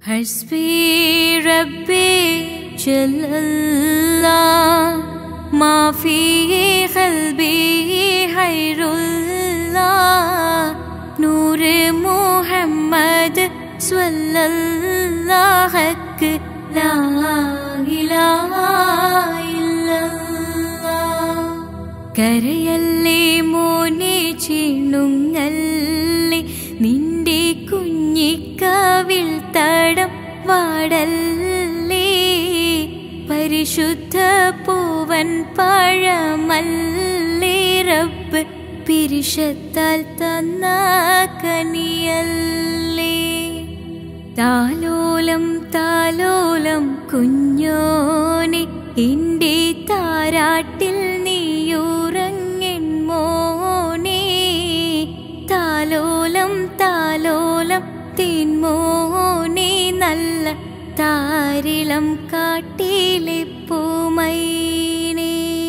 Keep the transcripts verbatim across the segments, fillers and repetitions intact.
हस्बी रब्बी जल्लल्लाह मा फी क़ल्बी खैरुल्लाह नूर मुहम्मद स्वल्लल्लाह हक ला इलाहा इल्लल्लाह കരയല്ലേ മോനെ ചിണുങ്ങല്ലേ നിന്റെ കുഞ്ഞിക്കവിൾ തടം വാടല്ലേ പരിശുദ്ധ പൂവൻ പഴമല്ലേ റബ്ബ് പിരിശത്താൽ തന്ന കനിയല്ലേ താലോലം താലോലം കുഞ്ഞോനെ എന്റെ താരാട്ടിൽ നീയുറങ്ങൻ മോനെ താലോലം താലോലം തേൻമോനെ നല്ല താരിളം കാട്ടിലെ പൂമൈനേ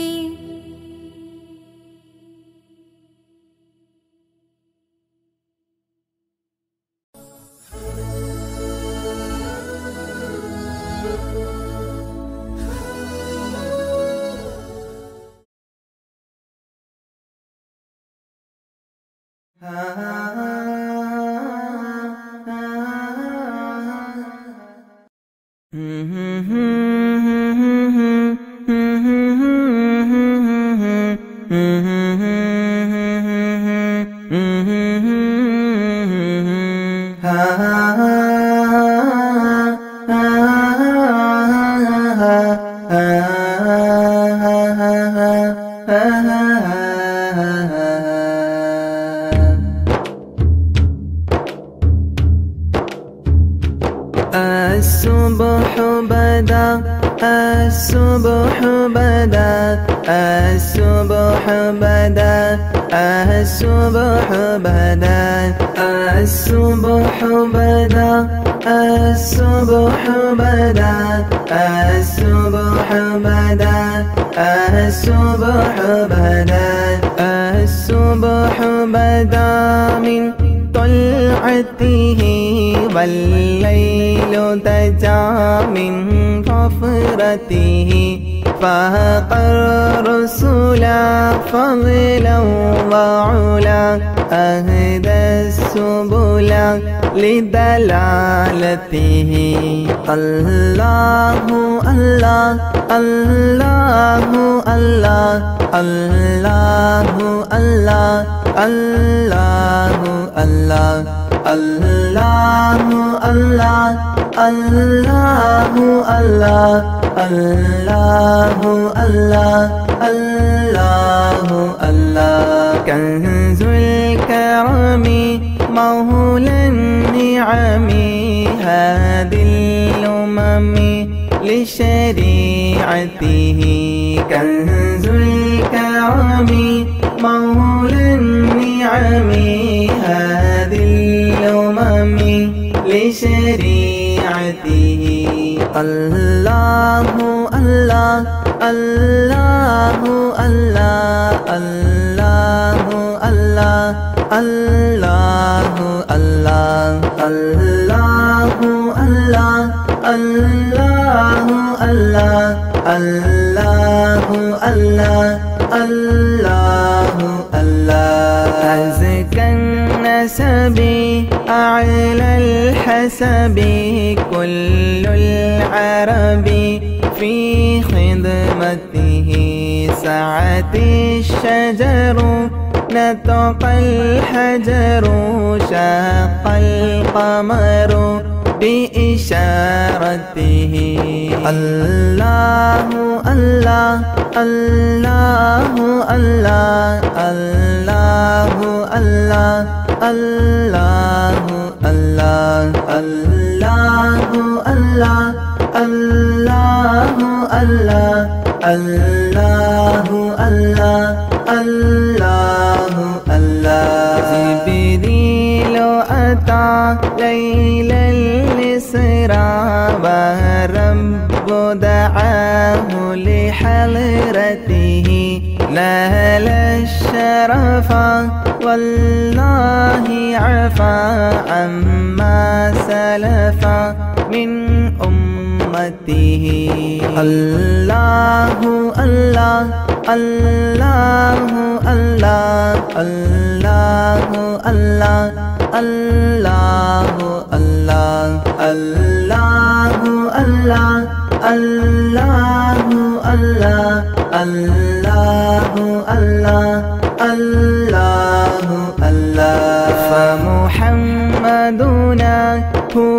الصبح بدا الصبح بدا الصبح بدا الصبح بدا الصبح بدا الصبح بدا الصبح بدا الصبح بدا الصبح بدا من طلعته والليل دجا من غفرته فاق الرسل فضلا وعلا أهدى السبل لدلالته الله الله الله الله الله الله الله الله الله الله الله الله الله الله الله الله كنز الكرم مولى النعم هادي الأمم لشريعته كنز الكرم مولى النعم هادي الأمم لشريعته الله الله الله الله الله الله الله الله الله الله الله الله الله الله الله الله أزكى النسب أعلى الحسب كل العرب في خدمته سعت الشجر نطق الحجر شاق القمر بإشارته الله الله الله الله الله الله الله الله الله الله الله الله الله الله الله الله جبريل أتى ليلا الإسراء والرب دعاه لحضرته نال الشرف والله عفا عما سلف من أمته الله الله الله الله الله الله الله الله الله الله الله الله الله الله الله الله فمحمدنا هو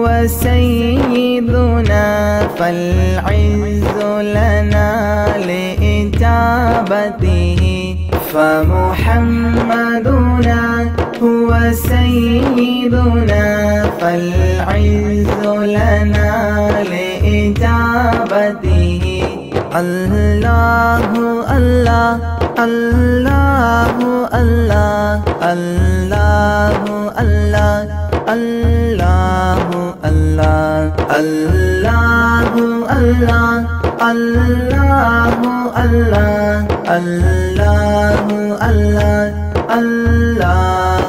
سيدنا فالعز لنا لإجابته فمحمدنا هو سيدنا فالعز لنا لإجابته الله الله الله الله الله الله الله الله الله الله الله الله الله الله الله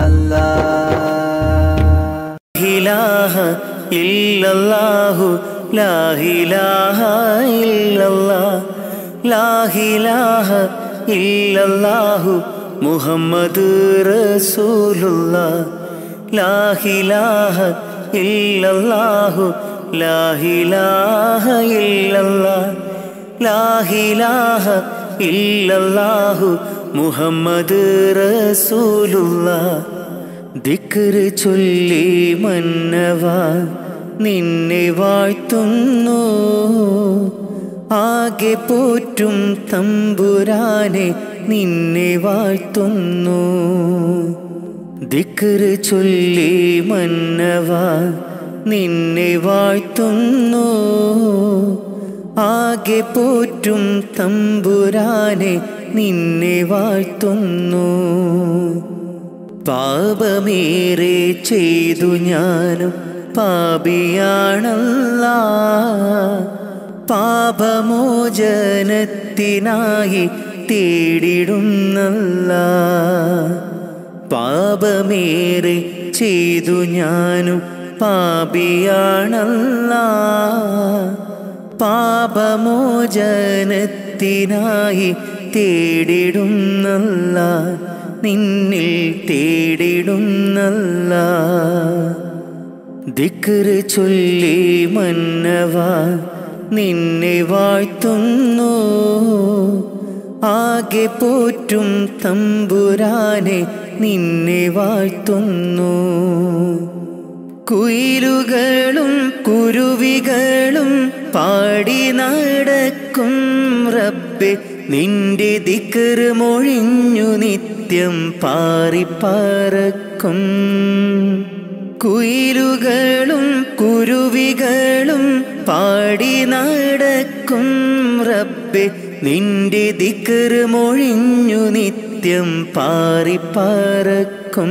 الله إله إلا الله لا إله إلا الله لا إله إلا الله محمد رسول الله لا إله إلا الله لا إله إلا الله لا إله إلا الله محمد رسول الله ദിക്റ് ചൊല്ലി മന്നവാ നിന്നെ വാഴ്ത്തുന്നു ആകെ പോറ്റും തമ്പുരാനെ നിന്നെ വാഴ്ത്തുന്നു ദിക്റ് ചൊല്ലി മന്നവാ നിന്നെ വാഴ്ത്തുന്നു ആകെ പോറ്റും തമ്പുരാനെ നിന്നെ വാഴ്ത്തുന്നു പാപമേറെ ചെയ്തു ഞാനും പാപിയാണല്ലാ പാപമോചനത്തിനായി തേടിടുന്നല്ലാ പാപമേറെ ചെയ്തു ഞാനും പാപിയാണല്ലാ പാപമോചനത്തിനായി തേടിടുന്നല്ലാ നിന്നിൽ തേടിടുന്നല്ലാ ദിക്റ് ചൊല്ലി മന്നവാ നിന്നെ വാഴ്ത്തുന്നു ആകെ പോറ്റും തമ്പുരാനെ നിന്നെ വാഴ്ത്തുന്നു കുയിലുകളും കുരുവികളും പാടി നടക്കും റബ്ബേ നിന്റെ ദിക്റ് മൊഴിഞ്ഞു നിത്യം പാറിപ്പറക്കും കുയിലുകളും കുരുവികളും പാടി നടക്കും റബ്ബേ നിന്റെ ദിക്റ് മൊഴിഞ്ഞു നിത്യം പാറിപ്പറക്കും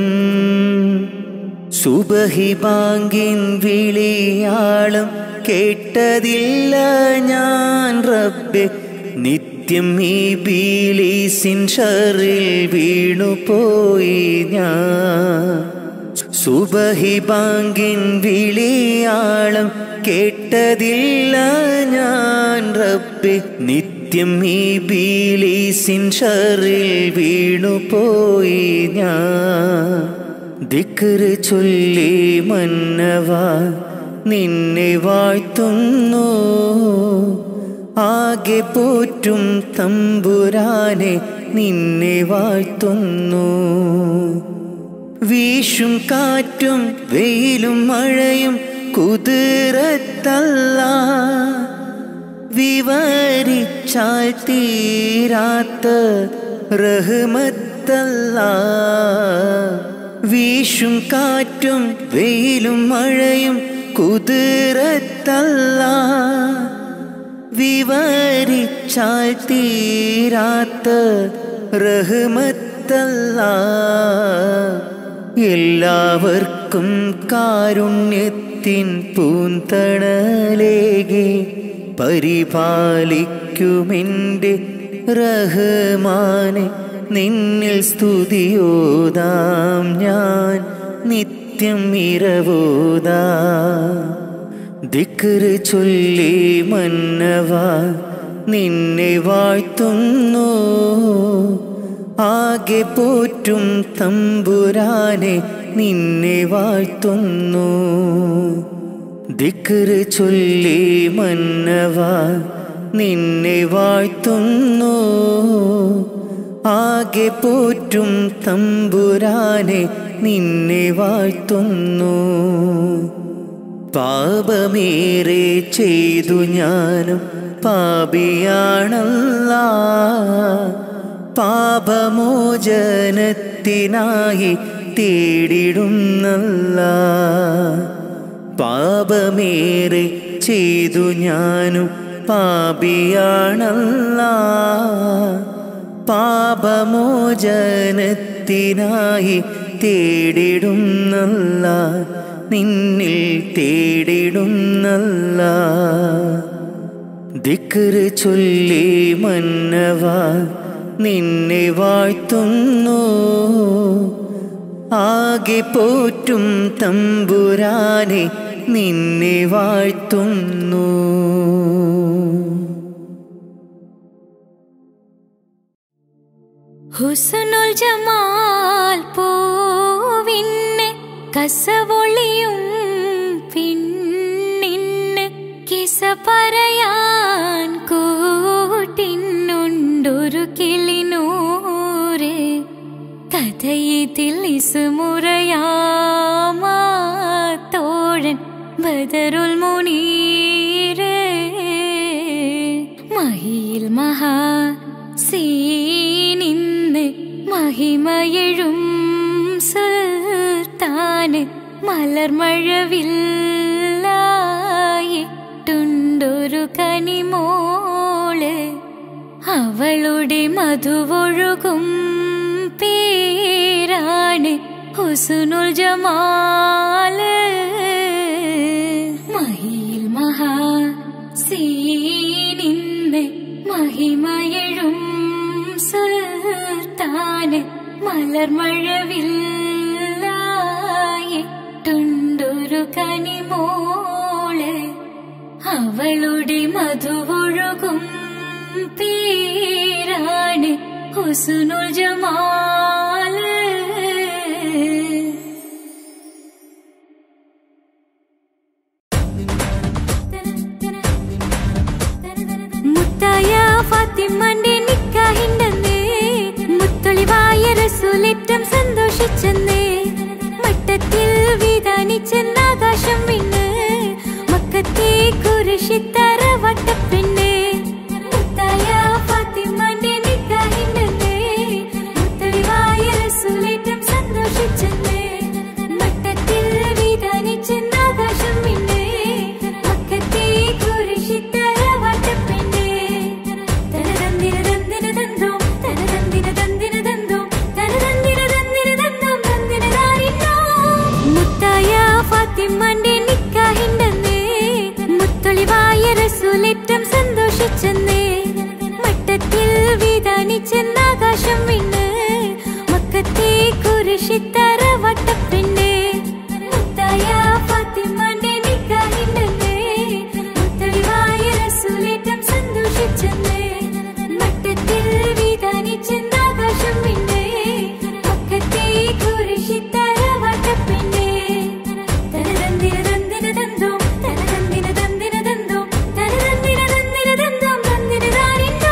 സുബഹി ബാങ്കിൻ വിളിയാളം കേട്ടതില്ല ഞാൻ റബ്ബേ നിത്യം ഈ ബീലീസിൻ ഷറിൽ വീണുപോയി ഞാൻ സുബഹി ബാങ്കിൻ വിളിയാളം കേട്ടതില്ല ഞാൻ റബ്ബേ നിത്യം ഈ ബീലീസിൻ ഷറിൽ വീണുപോയി ഞാൻ ദിക്റ് ചൊല്ലി മന്നവാ നിന്നെ വാഴ്ത്തുന്നു ആകെ പോറ്റും തമ്പുരാനെ നിന്നെ വാഴ്ത്തുന്നു വീശും കാറ്റും വെയിലും മഴയും കുതിരത്തല്ലാ വിവരിച്ചാൽ തീരാത്ത റഹ്മത്തല്ലാ വീശും കാറ്റും വെയിലും മഴയും കുതിരത്തല്ലാ വിവരിച്ചാൽ തീരാത്ത റഹ്മത്തല്ലാ എല്ലാവർക്കും കാരുണ്യത്തിൻ പൂന്തണലേകി പരിപാലിക്കുമെൻ്റെ റഹ്മാനെ നിന്നിൽ സ്തുതിയോതാം ഞാൻ നിത്യം ഇരവോതാ ദിക്റ് ചൊല്ലി മന്നവ നിന്നെ വാഴ്ത്തുന്നു. ആകെ പോറ്റും തമ്പുരാനെ നിന്നെ വാഴ്ത്തുന്നു. ദിക്റ് ചൊല്ലി മന്നവ നിന്നെ വാഴ്ത്തുന്നു. ആകെ പോറ്റും തമ്പുരാനെ നിന്നെ വാഴ്ത്തുന്നു. പാപമേറെ ചെയ്തു ഞാനും പാപിയാണല്ലാ. പാപമോചനത്തിനായി തേടിടുന്നല്ലാ. പാപമേറെ ചെയ്തു ഞാനും പാപിയാണല്ലാ. പാപമോചനത്തിനായി തേടിടുന്നല്ലാ. നിന്നിൽ തേടിടുന്നല്ലാ. ദിക്റ് ചൊല്ലി മന്നവ നിന്നെ വാഴ്ത്തുന്നു. ആകെ പോറ്റും തമ്പുരാനെ നിന്നെ വാഴ്ത്തുന്നു. ഹുസ്നുൽ ജമാൽ പൂവിന് കസവൊളിയും പിന്നിന് കിസ പറയാൻ കൂട്ടിനുണ്ടൊരു കിളിനൂറ്. കഥയിതിൽ ഇസുമുറയാമാ തോഴൻ ബദറുൽ മുനീറ്. മഹിയിൽ മഹാ സീനിന്ന് മഹിമയെഴും സുൽത്താന് മലർമഴവില്ലായിട്ടുണ്ടൊരു കനിമോള്. അവളുടെ മധുവൊഴുകും പേരാണ് ഹുസ്നുൽ ജമാല്. മഹിയിൽ മഹാ സീനിന്ന് മഹിമയെഴും സുൽത്താന് മലർമഴവില്ലായിട്ടുണ്ടൊരു കനിമോള്. അവളുടെ മധുവൊഴുകും പേരാണ് ഹുസ്നുൽ ജമാല്. മുത്തായ ഫാത്തിമന്റെ നിക്കാഹിണ്ടെന്ന് മുത്തൊളിവായ റസൂലേറ്റം സന്തോഷിച്ചെന്ന്. മട്ടത്തിൽ വിധാനിച്ചെന്ന് ആകാശം വിണ്ണ് മക്കത്തെ കുരിശിത്തറ വട്ടപ്പെണ്ണ്. മുത്തായ ഫാത്തിമന്റെ നിക്കാഹിണ്ടെന്ന് മുത്തൊളിവായ റസൂലേറ്റം സന്തോഷിച്ചെന്ന്. മട്ടത്തിൽ വിധാനിച്ചെന്ന് ആകാശം വിണ്ണ് മക്കത്തെ കുരിശിത്തറ വട്ടപ്പെണ്ണ്. തനതന്തിര തന്തിര തന്തോം തനതന്തിര തന്തിര തന്തോം തനതന്തിര തന്തിര തന്തോം തന്തിര താരിന്നോ. മുത്തായ ഫാത്തിമന്റെ നിക്കാഹിണ്ടെന്ന് മുത്തൊളിവായ റസൂലേറ്റം സന്തോഷിച്ചെന്ന്. മട്ടത്തിൽ വിധാനിച്ചെന്ന് ആകാശം വിണ്ണ് മക്കത്തെ കുരിശിത്തറ വട്ടപ്പെണ്ണ്. മുത്തായ ഫാത്തിമന്റെ നിക്കാഹിണ്ടെന്ന് മുത്തൊളിവായ റസൂലേറ്റം സന്തോഷിച്ചെന്ന്. മട്ടത്തിൽ വിധാനിച്ചെന്ന് ആകാശം വിണ്ണ് മക്കത്തെ കുരിശിത്തറ വട്ടപ്പെണ്ണ്. തനതന്തിര തന്തിര തന്തോം തനതന്തിര തന്തിര തന്തോം തനതന്തിര തന്തിര തന്തോം തന്തിര താരിന്നോ.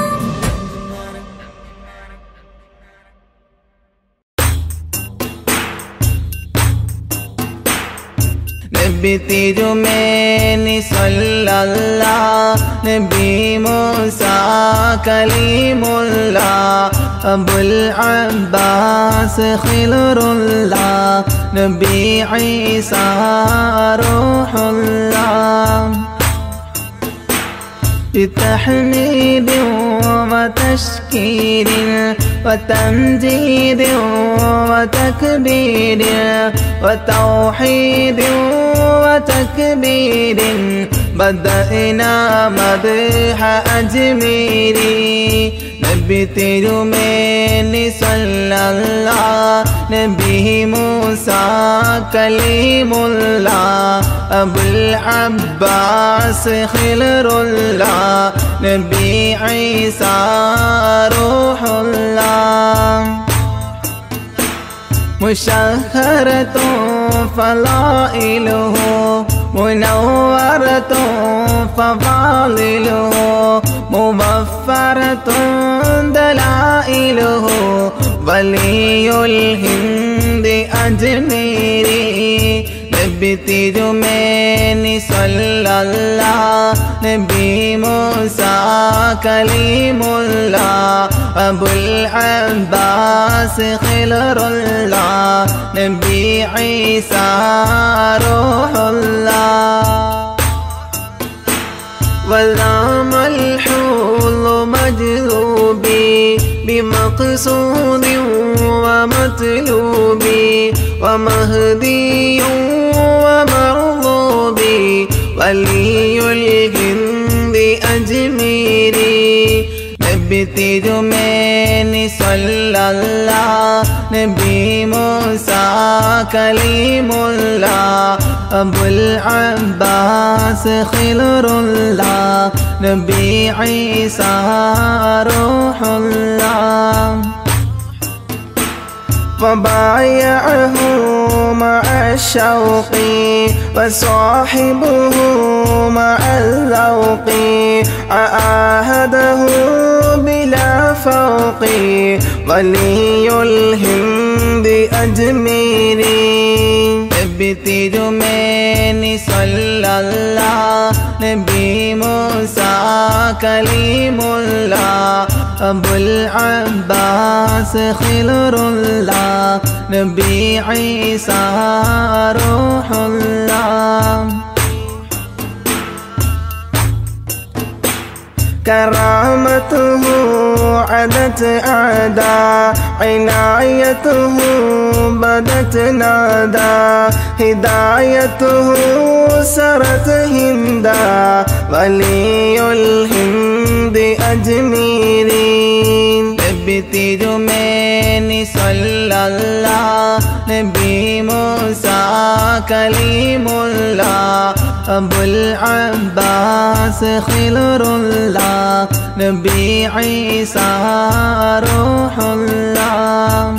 നബി തിരുമേനി സ്വല്ലല്ലാഹ്. നബി മൂസ കലീമുല്ലാഹ്. അബുൽ അബ്ബാസ് ഖിലുറുല്ലാഹ്. നബി ഈസ റൂഹുല്ലാഹ്. بتحميد وتشكير وتمجيد وتكبير وتوحيد وتكبير بدأنا مدح أجميري. നബി തിരുമേനി സ്വല്ലല്ലാഹ്. നബി മൂസ കലീമുല്ലാഹ്. അബുൽ അബ്ബാസ് ഖിലറുല്ലാഹ് നബി ഈസാ റൂഹുല്ലാഹ് മുശഹറത്തുൻ ഫളായിലുഹു മുനവ്വറത്തുൻ ഫവാളിലുഹു മുവഫറത്തുൻ ദലായിലുഹു വലിയുൽ ഹിന്ദ് അജ്മീരി നബി തിരുമേനി സ്വല്ലല്ലാഹ് നബി മൂസാ കലീമുല്ലാഹ് അബുൽ അബ്ബാസ് ഖിലറുല്ലാഹ് നബി ഈസാ റൂഹുല്ലാഹ് والرام الحول مجذوبي بمقصود ومطلوبي ومهدي ومرغوبي ولي الهند أجميري നബി തിരുമേനി സ്വല്ലല്ലാഹ് നബി മൂസാ കലീമുല്ലാഹ് അബുൽ അബ്ബാസ് ഖിലറുല്ലാഹ് നബി ഈസാ റൂഹുല്ലാഹ് وبايعه مع الشوق وصاحبه مع الذوق عاهده بلا فوق ولي الهند أجميري നബി തിരുമേനി സ്വല്ലല്ലാഹ് നബി മൂസാ കലീമുല്ലാഹ് അബുൽ അബ്ബാസ് ഖിലറുല്ലാഹ് നബി ഈസാ റൂഹുല്ലാഹ് كرامته عدت أعداء عنايته بدت نادى هدايته سرت هندا ولي الهند أجميري നബി തിരുമേനി സ്വല്ലല്ലാഹ് നബി മൂസാ കലീമുല്ലാഹ് അബുൽ അബ്ബാസ് ഖിലറുല്ലാഹ് നബി ഈസാ റൂഹുല്ലാഹ്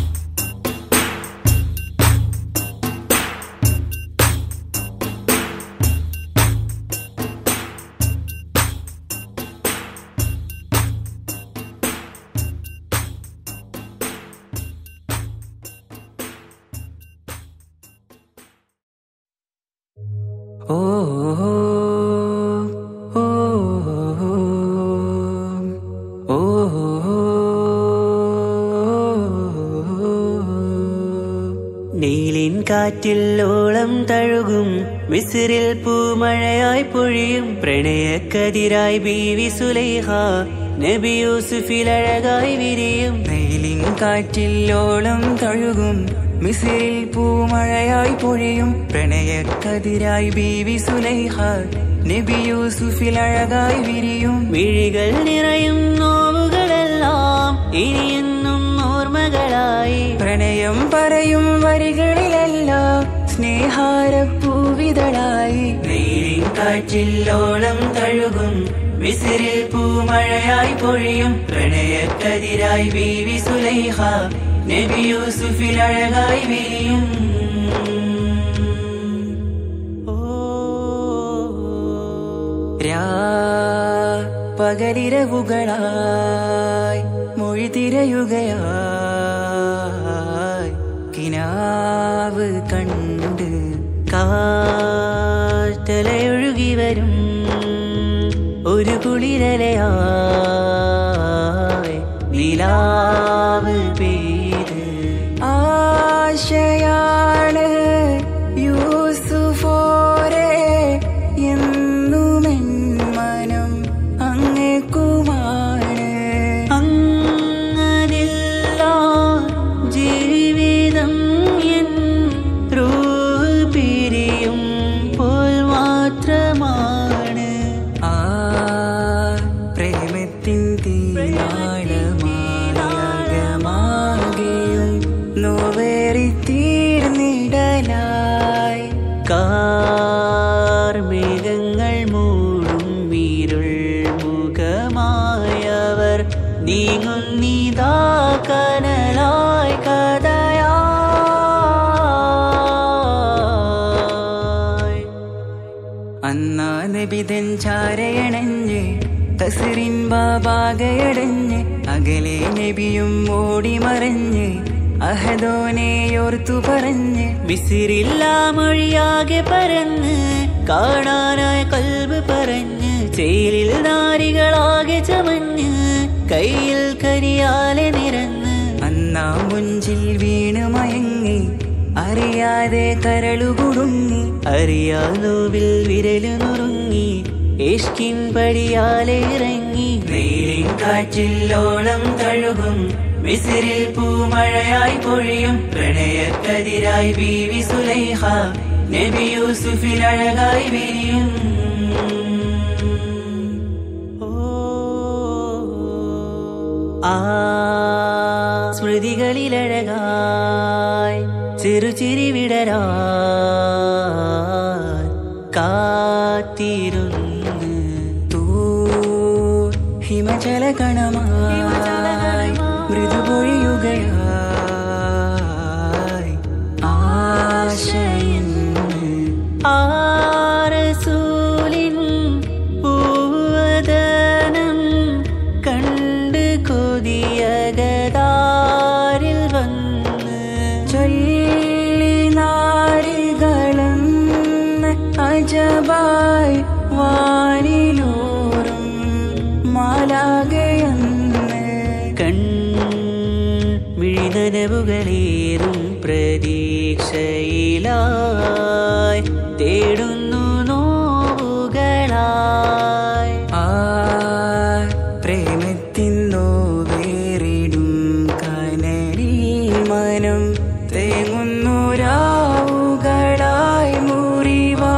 നീലിൻ കാറ്റില്ലോളം തഴുകും മിസ്രിൽ പൂമഴയായി പൊഴിയും പ്രണയക്കതിരായി ബീവി സുലൈഹ നബി യൂസുഫിലഴകായി വിരിയും. നീലിൻ കാറ്റില്ലോളം തഴുകും മിസ്രിൽ പൂമഴയായി പൊഴിയും പ്രണയക്കതിരായി ബീവി സുലൈഹ നബി യൂസുഫിലഴകായി വിരിയും. മിഴികൾ നിറയും നോവുകളെല്ലാം ഇനിയെന്നും ഓർമ്മകളായി പ്രണയം പറയും വരികളിലെല്ലാം സ്നേഹാരപ്പൂവിതളായി. നീലിൻ കാറ്റില്ലോളം തഴുകും മിസ്രിൽ പൂമഴയായി പൊഴിയും പ്രണയക്കതിരായി ബീവി സുലൈഹ നബി യൂസുഫിലഴകായി വിരിയും. പകലിരവുകളായി മൊഴി തിരയുകയായി കിനാവ് കണ്ട് കാറ്റലയൊഴുകി വരും ഒരു കുളിരലയായി നിലാവ് പെയ്ത് ആശയാണ് യൂസുഫോരെ എന്നുമെൻ മനം അങ്ങേക്കുമാണ്. അങ്ങനില്ല ജീവിതം എൻ റൂഹ് പിരിയും പോൽ മാത്രമാണ്. ആ പ്രേമത്തിൻ തീനാളമാകെയും നോവേറി തീർന്നി അന്നാ നബിതൻ ചാരയണഞ്ഞ് കസറിൻ ബാബാകയടഞ്ഞ് അകലെ നബിയും ഓടി മറഞ്ഞ് അഹദോനെയോർത്തു പറഞ്ഞ് മിസിറില്ലാ മൊഴിയാകെ പരന്ന് കാണാനായ കൽബ് പറഞ്ഞ് ചേലിൽ നാരികളാകെ ചമഞ്ഞ് കയ്യിൽ കരിയാലെ നിരന്ന് അന്നാ മുഞ്ചിൽ വീണ് മയങ്ങി അറിയാതെ കരളുകുടുങ്ങി അറിയാലോവിൽ വിരലു നുറുങ്ങി ഇഷ്കിൻ പടിയാലെ ഇറങ്ങി വെയിലിൻ കാറ്റില്ലോളം തഴുകും മിസിറിൽ പൂമഴയായി പൊഴിയും പ്രണയക്കതിരായി ബീവി സുലൈഹ നബി യൂസുഫിൽ അഴകായി വിരിയും ആ സ്മൃതികളിലഴകായി ചെറുചിരി വിടരാ കാത്തിരുന്ന് തൂ ഹിമചല കണമായി മൃദുപൊഴിയുകയായി ആശയിൻ ആരസൂലിൻ പൂവദനം കണ്ട് കൊതിയകതാരിൽ വന്ന് ചൊല്ലി നാരികളെന്ന് അജബായി വാനിലൂറും മാലാകയെന്ന് കൺമിഴിനനവുകളേറും പ്രതീക്ഷയിലായി തേടുന്നു നോവുകളായി ആ പ്രേമത്തിൻ നോവേറിടും കനലിൽ മനം തേങ്ങുന്നു രാവുകളായി മുറിവാ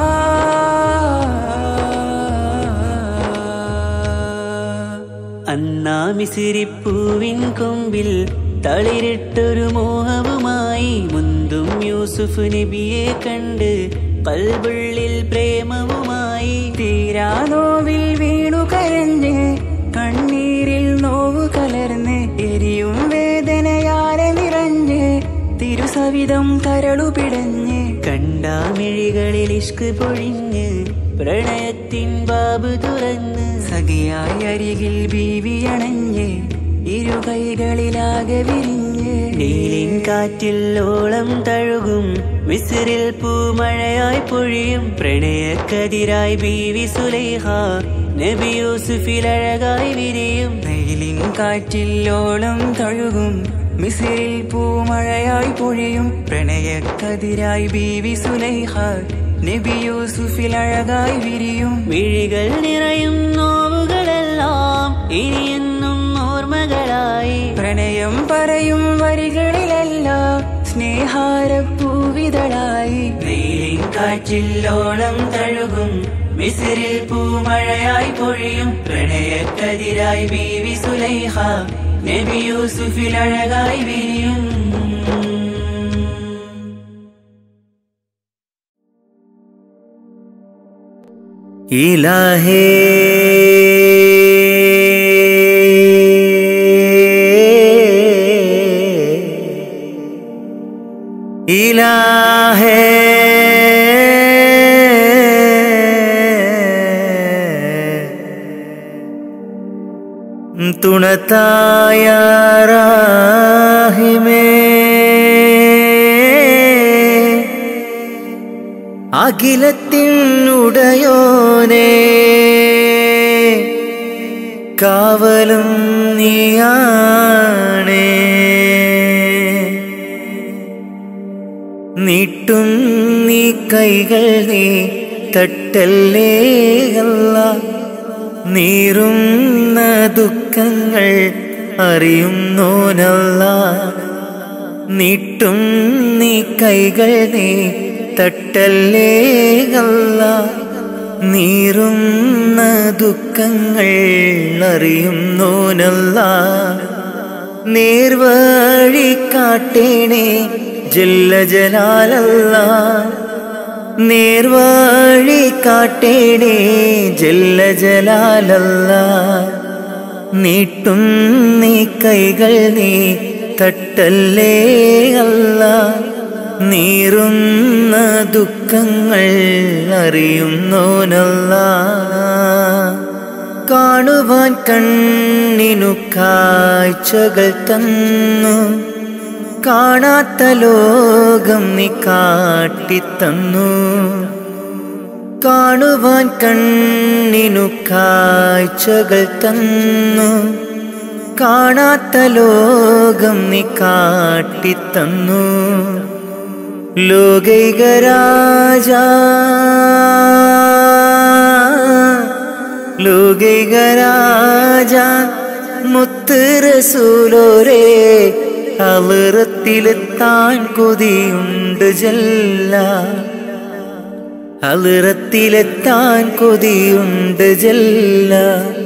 അന്നാ മിസിരിപ്പൂവിൻ കൊമ്പിൽ തളിരിട്ടൊരു മോഹവുമായി മുന്തും യൂസുഫ് നബിയെ കണ്ട് കൽബുള്ളിൽ പ്രേമവുമായി തീരാ നോവിൽ വീണു കരഞ്ഞ് കണ്ണീരിൽ നോവ് കലർന്ന് എരിയും വേദനയാലെ നിറഞ്ഞ് തിരുസവിധം കരളു പിടഞ്ഞ് കണ്ടാമിഴികളിൽ ഇഷ്ക് പൊഴിഞ്ഞ് പ്രണയത്തിൻ ബാബ് തുറന്ന് സഖിയായി അരികിൽ ബീവി അണഞ്ഞ് ഇരു കൈകളിലാകെ വിരിഞ്ഞ് നീലിൻ കാറ്റിൽ ഓളം തഴുകും മിസിറിൽ പൂമഴയായി പൊഴിയും പ്രണയക്കതിരായി ബീവി സുലൈഹ നബി യൂസുഫിൽ അഴകായി വിരിയും വെയിലിൻ കാറ്റില്ലോളം തഴുകും മിസിറിൽ പൂമഴയായി പൊഴിയും പ്രണയക്കതിരായി ബീവി സുലൈഹ നബി യൂസുഫിൽ അഴകായി വിരിയും മിഴികൾ നിറയും നോവുകളെല്ലാം ഇനിയെന്നും ഓർമ്മകളായി പ്രണയം പറയും വരികളിലെല്ലാം സ്നേഹാരപ്പൂവിതളായി വെയിലിൻ കാറ്റില്ലോളം തഴുകും മിസിറിൽ പൂമഴയായി പൊഴിയും പ്രണയക്കതിരായി ബീവി സുലൈഹ നബി യൂസുഫിൽ അഴകായി വിരിയും ഇലാഹേ ഇലാഹേ തുണത്തായ റാഹിമേ അഖിലത്തിനുടയോനേ കാവലും നീയാണേ നീട്ടും നീ കൈകൾ നീ തട്ടല്ലേ അല്ലാ നീറുന്ന ദുഃഖങ്ങൾ അറിയുന്നോനല്ലാ നീട്ടും നീ കൈകൾ നീ തട്ടല്ലേ അല്ലാ നീറുന്ന ദുഃഖങ്ങൾ അറിയുന്നോനല്ലാ നേർവഴി കാട്ടേണേ ജല്ല ജലാലല്ലാ നേർവഴി കാട്ടേണേ ജല്ല ജലാലല്ലാ നീട്ടും നീ കൈകൾ നീ തട്ടല്ലേ അല്ലാ നീറുന്ന ദുഃഖങ്ങൾ അറിയുന്നോനല്ലാ. കാണുവാൻ കണ്ണിനു കാഴ്ചകൾ തന്നു, കാണാത്ത ലോകം നീ കാട്ടിത്തന്നു. കാണുവാൻ കണ്ണിനു കാഴ്ചകൾ തന്നു, കാണാത്ത ലോകം നീ കാട്ടിത്തന്നു. ലോകൈകരാജ ലോകൈകരാജ മുത്ത് റസൂലോരേ, ഹളറത്തിലെത്താൻ കൊതിയുണ്ട് ജല്ല, ഹളറത്തിലെത്താൻ കൊതിയുണ്ട് ജല്ല.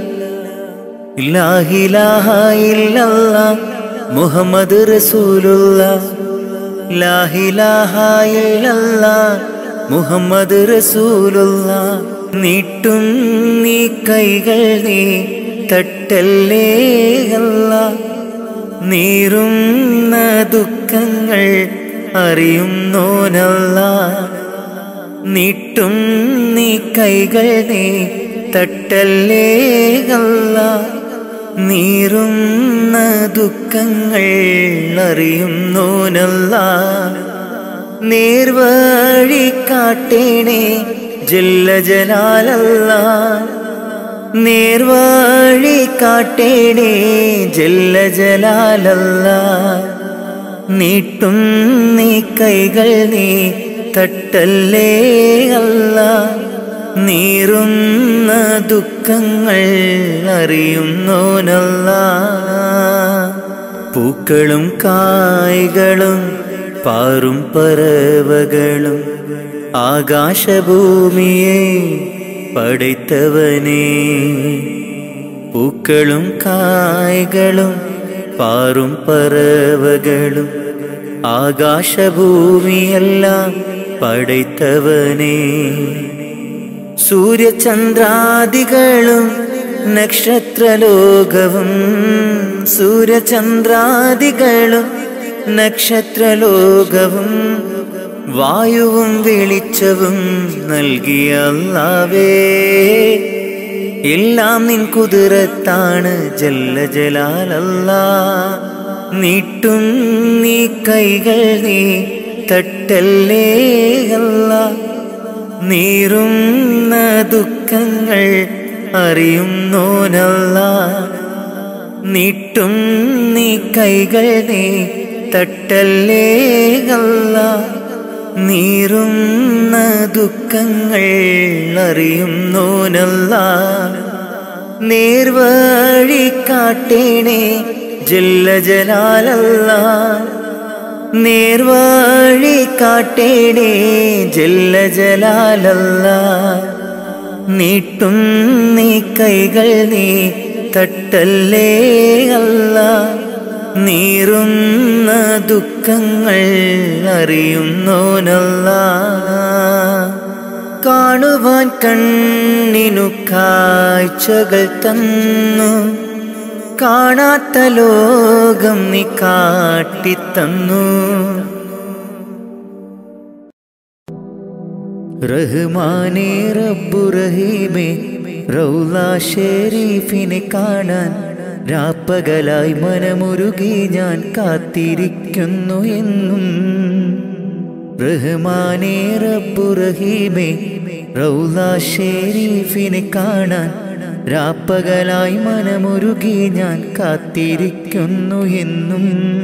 ലാ ഇലാഹ ഇല്ലല്ലാഹ് മുഹമ്മദ് റസൂലുള്ളാഹ്, ലാ ഇലാഹ ഇല്ലല്ലാഹ് മുഹമ്മദ് റസൂലുള്ളാഹ്. നീട്ടും നീ കൈകൾ നീ തട്ടല്ലേ അല്ലാഹ്, നീറുന്ന ദുഃഖങ്ങൾ അറിയുന്നോനല്ലാഹ്. നീട്ടും നീ കൈകൾ നീ തട്ടല്ലേ അല്ലാഹ്, നീറുന്ന ദുഃഖങ്ങൾ അറിയുന്നോനല്ലാഹ്. നേർവഴി കാട്ടേണേ ജല്ല ജലാലല്ലാഹ്, നേർവഴി കാട്ടേണേ ജല്ല ജലാലല്ലാഹ്. നീട്ടും നീ കൈകൾ നീ തട്ടല്ലേ അല്ലാഹ്, നീറുന്ന ദുഃഖങ്ങൾ അറിയുന്നോനല്ലാഹ്. പൂക്കളും കായ്കളും പാറും പറവകളും ആകാശഭൂമിയെ പടൈത്തവനേ. പൂക്കളും കായ്കളും പാറും പറവകളും ആകാശഭൂമിയെല്ലാം പടൈത്തവനേ. സൂര്യചന്ദ്രാദികളും നക്ഷത്രലോകവും, സൂര്യചന്ദ്രാദികളും നക്ഷത്രലോകവും വായുവും വെളിച്ചവും നൽകിയ അല്ലാഹുവേ, എല്ലാം നിൻ കുദ്റത്താണ് ജല്ല ജലാലല്ലാഹ്. നീട്ടും നീ കൈകൾ നീ തട്ടല്ലേ അല്ലാഹ്, നീറുന്ന ദുഃഖങ്ങൾ അറിയുന്നോനല്ലാഹ്. നീട്ടും നീ കൈകൾ നീ തട്ടല്ലേ അല്ലാഹ്, നീറുന്ന ദുഃഖങ്ങൾ അറിയുന്നോനല്ലാഹ്. നേർവഴി കാട്ടേണേ ജല്ല ജലാലല്ലാഹ്, നേർവഴി കാട്ടേണേ ജല്ല ജലാലല്ലാഹ്. നീട്ടും നീ കൈകൾ നീ തട്ടല്ലേ അല്ലാഹ്, നീറുന്ന ദുഃഖങ്ങൾ അറിയുന്നോനല്ലാഹ്. കാണുവാൻ കണ്ണിനു കാഴ്ചകൾ തന്നു, കാണാത്ത ലോകം നീ കാട്ടിത്തന്നു. റഹ്മാനേ റബ്ബു റഹീമേ, റൗള ഷരീഫിനെ കാണാൻ രാപ്പകലായി മനമുരുകി ഞാൻ കാത്തിരിക്കുന്നു എന്നും. റഹ്മാനേ റബ്ബു റഹീമേ, റൗള ഷരീഫിനെ കാണാൻ രാപ്പകലായി മനമുരുകി ഞാൻ കാത്തിരിക്കുന്നു എന്നും.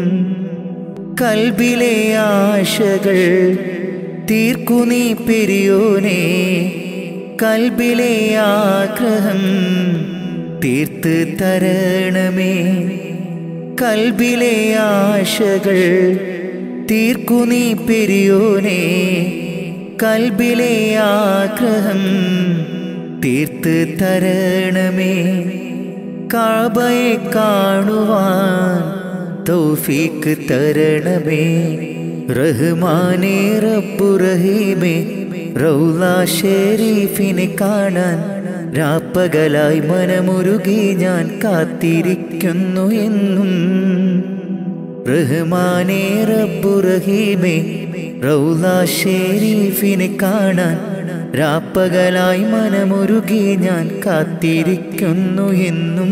കൽബിലെ ആശകൾ തീർക്കു നീ പെരിയോനേ, കൽബിലെ ആഗ്രഹം തീർത്ത് തരണമേ. കൽബിലെ ആശകൾ തീർക്കു നീ പെരിയോനേ, കൽബിലെ ആഗ്രഹം തീർത്ത് തരണമേ. കഅബയെ കാണുവാൻ തൗഫീഖ് തരണമേ. റഹ്മാനേ റബ്ബു റഹീമേ, റൗള ഷരീഫിനെ കാണാൻ രാപ്പകലായി മനമുരുകി ഞാൻ കാത്തിരിക്കുന്നു എന്നും. റഹ്മാനേ റബ്ബു റഹീമേ, റൗള ഷെരീഫിനെ കാണാൻ രാപ്പകലായി മനമുരുകി ഞാൻ കാത്തിരിക്കുന്നു എന്നും.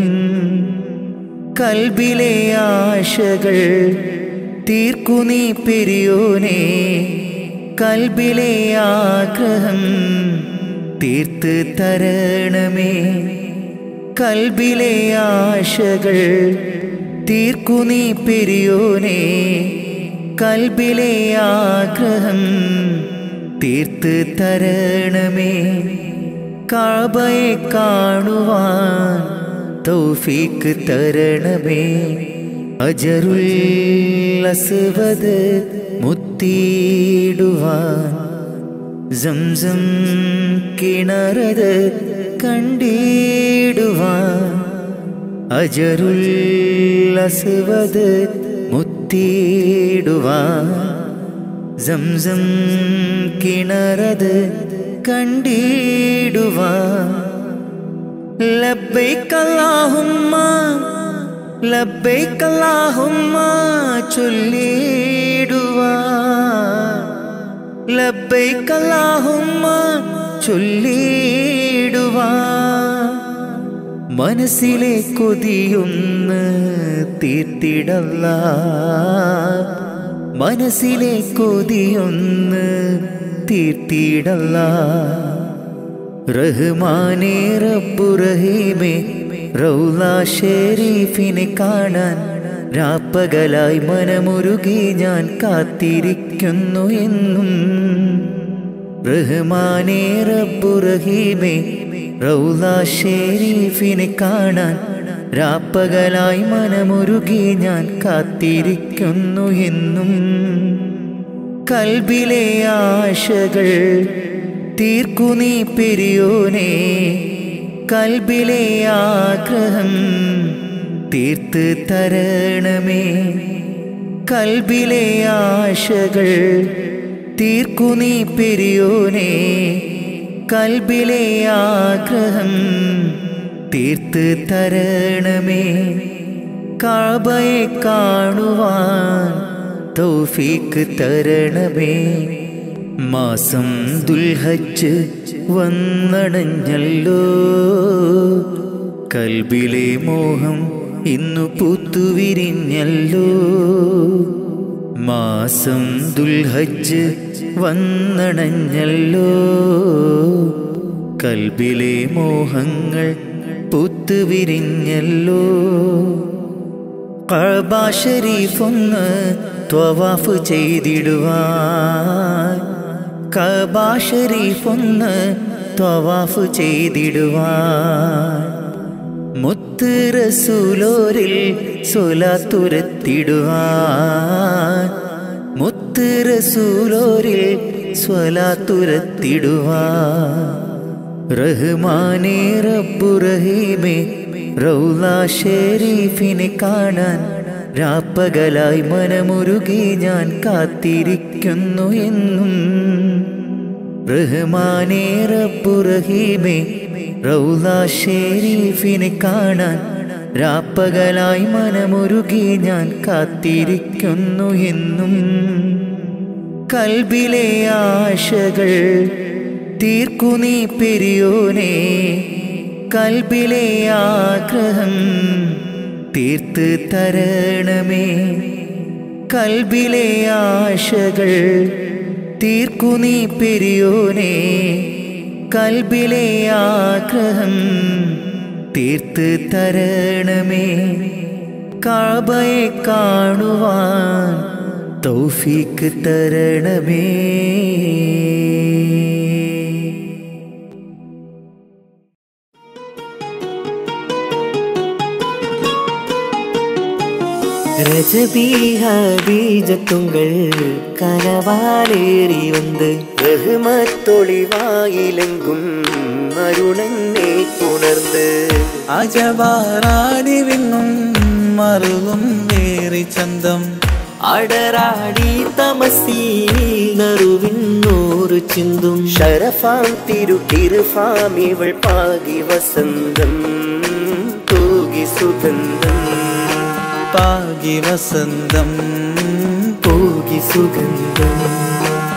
കൽബിലെ ആശകൾ തീർക്കു നീ പെരിയോനെ, കൽബിലെ ആഗ്രഹം തീർത്ത് തരണമേ. കൽബിലെ ആശകൾ തീർക്കു നീ പെരിയോനെ, കൽബിലെ ആഗ്രഹം തീർത്ത് തരണമേ. കഅബയെ കാണുവാൻ തൗഫീഖ് തരണമേ. അജറുൽ അസ്വദ് മുത്തിയിടുവാൻ സംസം കിണറത് കണ്ടിടുവാൻ. അജറുൽ അസ്വദ് മുത്തിയിടുവാൻ സംസം കിണറത് കണ്ടിടുവാൻ. ലബ്ബൈക അല്ലാഹുമ്മ ലബ്ബൈക അല്ലാഹുമ്മ ചൊല്ലിടുവാൻ. ലബ്ബൈക അല്ലാഹുമ്മ ചൊല്ലിടുവാൻ. മനസ്സിലെ കൊതിയൊന്ന് തീർത്തിടല്ലാ, മനസ്സിലെ കൊതിയൊന്ന് തീർത്തിടല്ലാ. റഹ്മാനേ റബ്ബു റഹീമേ റൗള ഷെരീഫിനെ കാണാൻ രാപ്പകലായി മനമുരുകി ഞാൻ കാത്തിരിക്കുന്നു എന്നും. റഹ്മാനേ റബ്ബു റഹീമേ റൗള ഷെരീഫിനെ കാണാൻ രാപ്പകലായി മനമുരുകി ഞാൻ കാത്തിരിക്കുന്നു എന്നും. കൽബിലെ ആശകൾ തീർക്കു നീ പെരിയോനെ, കൽബിലെ ആഗ്രഹം തീർത്ത് തരണമേ. കൽബിലെ ആശകൾ തീർക്കു നീ പെരിയോനെ, കൽബിലെ ആഗ്രഹം തീർത്ത് തരണമേ. കഅബയെ കാണുവാൻ തൗഫീഖ് തരണമേ. മാസം ദുൽഹജ്ജ് വന്നടഞ്ഞല്ലോ, കൽബിലെ മോഹം ഇന്നു പൂത്തുവിരിഞ്ഞല്ലോ. മാസം ദുൽഹജ്ജ് വന്നടഞ്ഞല്ലോ, കൽബിലെ മോഹങ്ങൾ പൂത്തുവിരിഞ്ഞല്ലോ. കഅബ ശരീഫൊന്ന് ത്വവാഫ് ചെയ്തിടുവാൻ, കഅബ ശരീഫൊന്ന് ത്വവാഫ് ചെയ്തിടുവാൻ. മുത്ത് റസൂലോരിൽ സ്വലാത്തുരത്തിടുവാൻ, മുത്ത് റസൂലോരിൽ സ്വലാത്തുരത്തിടുവാൻ. റഹ്മാനേ റബ്ബു റഹീമേ റൗള ഷെരീഫിനെ കാണാൻ രാപ്പകലായി മനമുരുകി ഞാൻ കാത്തിരിക്കുന്നു എന്നും. റഹ്മാനേ റബ്ബു റഹീമേ റൗള ഷെരീഫിനെ കാണാൻ രാപ്പകലായി മനമുരുകി ഞാൻ കാത്തിരിക്കുന്നു എന്നും. കൽബിലെ ആശകൾ തീർക്കു നീ പെരിയോനെ, കൽബിലെ ആഗ്രഹം തീർത്ത് തരണമേ. കൽബിലെ ആശകൾ തീർക്കു നീ പെരിയോനെ, കൽബിലെ ആഗ്രഹം തീർത്ത് തരണമേ. കഅബയെ കാണുവാൻ തൗഫീഖ് തരണമേ. രജബീ ഹദീജത്തുങ്കൾ കനവാലേറി വന്ന് റഹ്മത്തൊളിവായിലെങ്കും അരുണനെ ഉണർന്ന് അജവാറാടി വിണ്ണും മറുകും വേറി ചന്തം അടരാടി തമസീൽ നറുവിന്നൂറ് ചിന്തും ശരഫാം തിരുട്ടിരുഫാമിവൾ പാകി വസന്തം തൂകി സുഗന്ധം പാകി വസന്തം പോകി സുഗന്ധം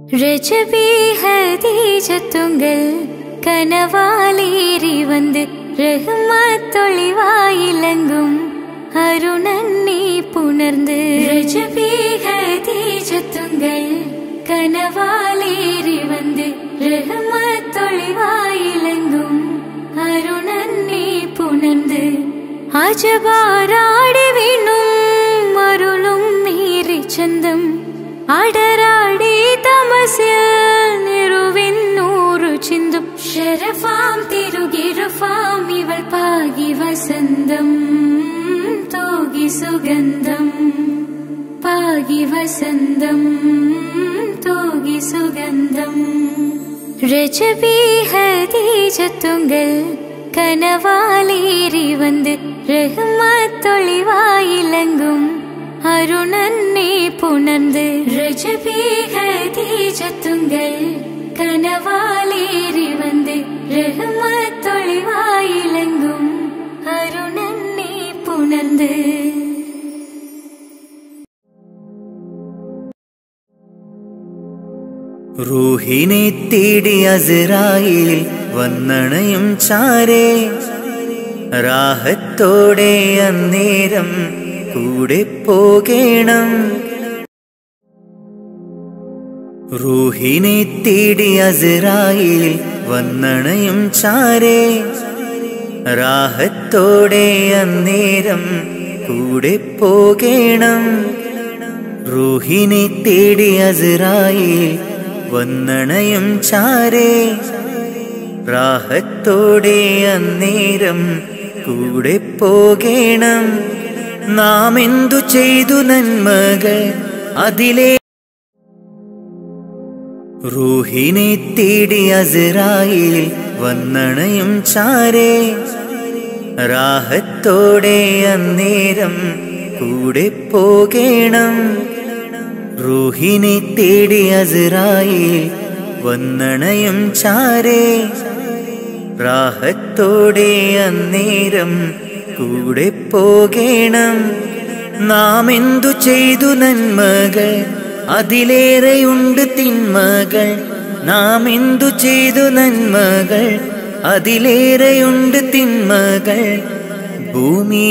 രജബി ഹദീജത്തുങ്കൽ കനവാലേറി വന്ന് റഹ്മത്തൊളിവായിലങ്കും അരുണന്നെ പുണർന്ന്. രജബി ഹദീജത്തുങ്കൽ കനവാലേറി വന്ന് റഹ്മത്തൊളിവായിലങ്കും അരുണന്നെ പുണർന്ന്. അജബാരാടി വീണും അരുളും നീറി ചന്തം അടരാടി തമസിൽ നിറുവിന്നൂറു ചിന്തും. ശരഫാം തിരുകിരുഫാം ഇവൾ പാകി വസന്തം തോകി സുഗന്ധം പാകി വസന്തം തോകി സുഗന്ധം. രജബി ഹദീജത്തുങ്കൽ കനവാലേറി വന്ന് റഹ്മത്തൊളിവായിലങ്കും അരുണന്നെ പുണർന്ന്. രജബി ഹദീജത്തുങ്കൽ കനവാലേറി വന്ന് റഹ്മത്തൊളിവായിലങ്കും അരുണന്നെ പുണർന്ന്. റൂഹിനെ തേടി അസ്രായിൽ വന്നണയും ചാരേ റാഹത്തോടെ അന്നേരം കൂടെ പോകേണം. റൂഹിനെ തേടി അസ്രായിൽ വന്നണയും ചാരേ റാഹത്തോടെ അന്നേരം കൂടെ പോകേണം. റൂഹിനെ തേടി അസ്രായിൽ വന്നണയും ചാരേ റാഹത്തോടെ അന്നേരം കൂടെ പോകേണം. നാം എന്തു ചെയ്തു നന്മകൾ അതിലേ. റൂഹിനെ തേടി അസ്രായിൽ വന്നണയും ചാരേ റാഹത്തോടെ അന്നേരം കൂടെ പോകേണം. റൂഹിനെ തേടി അസ്രായിൽ വന്നണയും ചാരേ റാഹത്തോടെ അന്നേരം കൂടെ പോകേണം. നാം എന്തു ചെയ്തു നന്മകൾ അതിലേറെയുണ്ട് തിന്മകൾ. നാം എന്തു ചെയ്തു നന്മകൾ അതിലേറെയുണ്ട് തിന്മകൾ. ഭൂമി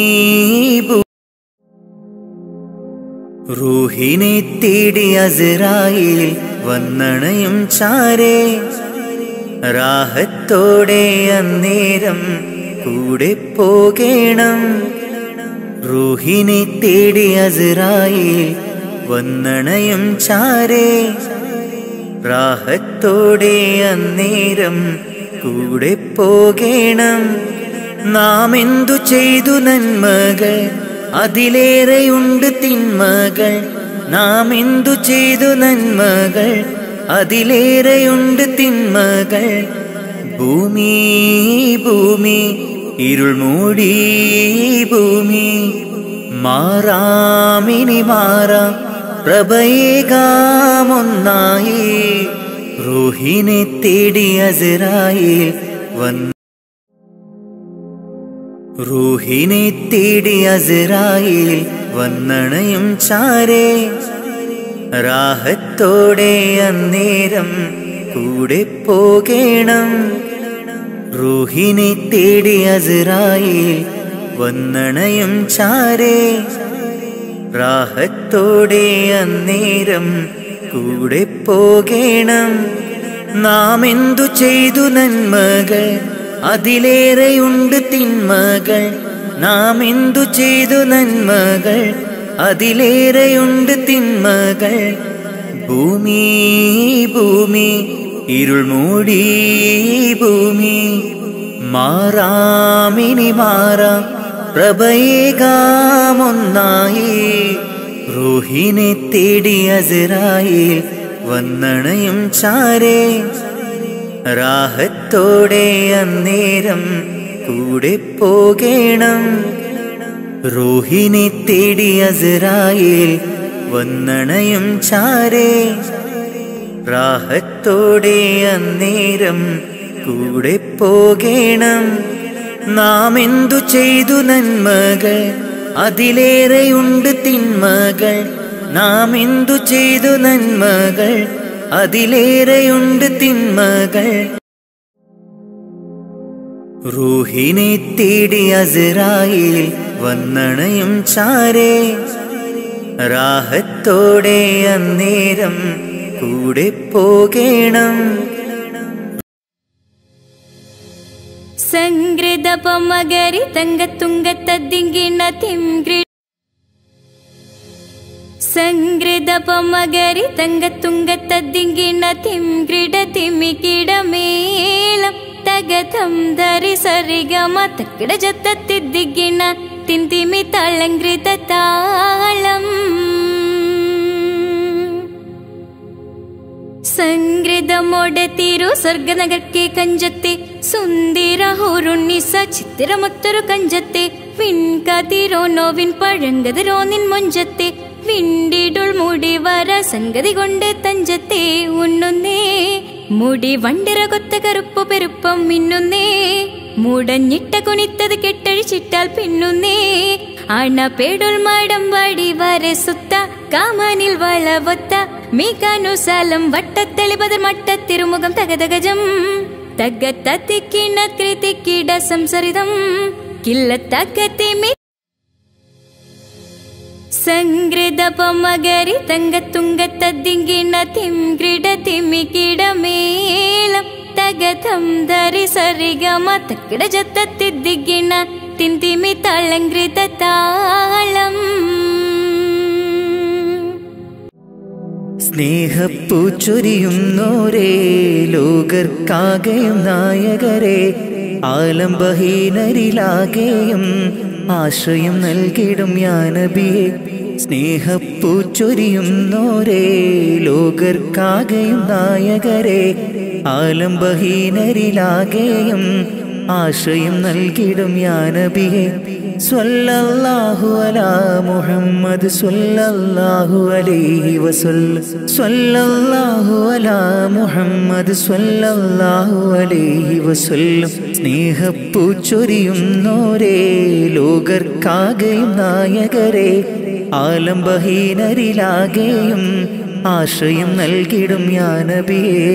റൂഹിനെ തേടി അസ്രായിൽ വന്നണയും ചാരേ റാഹത്തോടെ അന്നേരം കൂടെ പോകേണം. റൂഹിനെ തേടി അസ്രായിൽ വന്നണയും ചാരേ റാഹത്തോടെ അന്നേരം കൂടെ പോകേണം. നാം എന്തു ചെയ്തു നന്മകൾ അതിലേറെയുണ്ട് തിന്മകൾ. നാം എന്തു ചെയ്തു നന്മകൾ അതിലേറെയുണ്ട് തിന്മകൾ. ഭൂമി ഭൂമി ഇരുൾ മൂടി ഭൂമി മാറാമിനി മാറാം പ്രഭയേകാമൊന്നായി. റൂഹിനെ തേടി അസ്രായിൽ വന്ന് റൂഹിനെ തേടി അസ്രായിൽ വന്നണയും ചാരേ റാഹത്തോടെ അന്നേരം കൂടെ പോകേണം. റൂഹിനെ തേടി അസ്രായിൽ വന്നണയും ചാരേ റാഹത്തോടെ അന്നേരം കൂടെ പോകേണം. നാം എന്തു ചെയ്തു നന്മകൾ അതിലേറെയുണ്ട് തിന്മകൾ. നാം എന്തു ചെയ്തു നന്മകൾ അതിലേറെയുണ്ട് തിന്മകൾ. ഭൂമി ഭൂമി ഇരുൾ മൂടി ഭൂമി മാറാമിനി മാറാം പ്രഭയേകാമൊന്നായി. റൂഹിനെ തേടി അസ്രായിൽ വന്നണയും ചാരേ റാഹത്തോടെ അന്നേരം കൂടെ പോകേണം. റൂഹിനെ തേടി അസ്രായിൽ വന്നണയും ചാരേ റാഹത്തോടെ അന്നേരം കൂടെ പോകേണം. നാം എന്തു ചെയ്തു നന്മകൾ അതിലേറെയുണ്ട് തിന്മകൾ. നാം എന്തു ചെയ്തു നന്മകൾ അതിലേറെയുണ്ട് തിന്മകൾ. റൂഹിനെ തേടി അസ്രായീൽ വന്നണയും ചാരേ, റാഹത്തോടെ അന്നേരം കൂടെ പോകേണം. സംഗൃതപമഗരി തങ്കത്തുങ്കത്തദ്ദിങ്കിണ തിംഗ്രി സംഗൃതപമഗരി തങ്കത്തുങ്കത്തദ്ദിങ്കിണ തിംഗ്രിട തിമികിടമേളം തഗതം ധരി സരിഗമ തക്കിട ജത്തത്തിദ്ദിങ്കിണ തിന്തിമി തളങ്കൃത താളം. സംഗൃതമോടെ തിരു സ്വർഗനഗർക്കെ കഞ്ചത്തെ സുന്ദര ഹോറുണ്ണിസ ചിത്തിരമൊത്തൊരു കഞ്ചത്തെ വിൺകതിരോ നോവിൻ പഴങ്കതിരോ നിൻ മൊഞ്ചത്തെ വിണ്ടിടുൾ മുടി വര സംഗതി കൊണ്ട് തഞ്ചത്തെ ഉണ്ണുന്നേ മുടി വണ്ടിര കൊത്ത കറുപ്പു പെരുപ്പം മിന്നുന്നേ മുടഞ്ഞിട്ട കുനിത്തത് കെട്ടഴിച്ചിട്ടാൽ പിന്നുന്നേ അണപേടുൾ മാടം വാടി വരെ സുത്ത കാമനിൽ വളവൊത്ത മീകാനുസാലം വട്ടത്തെളിപതർ മട്ടത്തിരുമുഖം തകതകജം തഗത്തത്തിക്കിണ കൃതിക്കിട സംസരിതം കില്ലത്തകത്തിമി സംഗൃതപമഗരി തങ്കത്തുങ്കത്തദ്ദിങ്കിണ തിംഗ്രിട തിമികിടമേളം തഗതം ധരി സരിഗമ തക്കിട ജത്തത്തിദ്ദിങ്കിണ തിന്തിമി തളങ്കൃത താളം. സ്നേഹപ്പൂച്ചൊരിയുന്നോരേ ലോകർക്കാകെയും നായകരെ, ആലംബഹീനരിലാകെയും ആശ്രയം നൽകിടും യാ നബിയേ. സ്നേഹപ്പൂച്ചൊരിയുന്നോരേ ലോകർക്കാകെയും നായകരെ, ആലംബഹീനരിലാകെയും ആശ്രയം നൽകിടും യാ നബിയേ. സ്വല്ലല്ലാഹു അലാ മുഹമ്മദ് സ്വല്ലല്ലാഹു അലൈഹി വസല്ലം. സ്വല്ലല്ലാഹു അലാ മുഹമ്മദ് സ്വല്ലല്ലാഹു അലൈഹി വസല്ലം. സ്നേഹപ്പൂച്ചൊരിയുന്നോരേ ലോകർക്കാകെയും നായകരെ, ആലംബഹീനരിലാകെയും ആശ്രയം നൽകിടും യാ നബിയേ.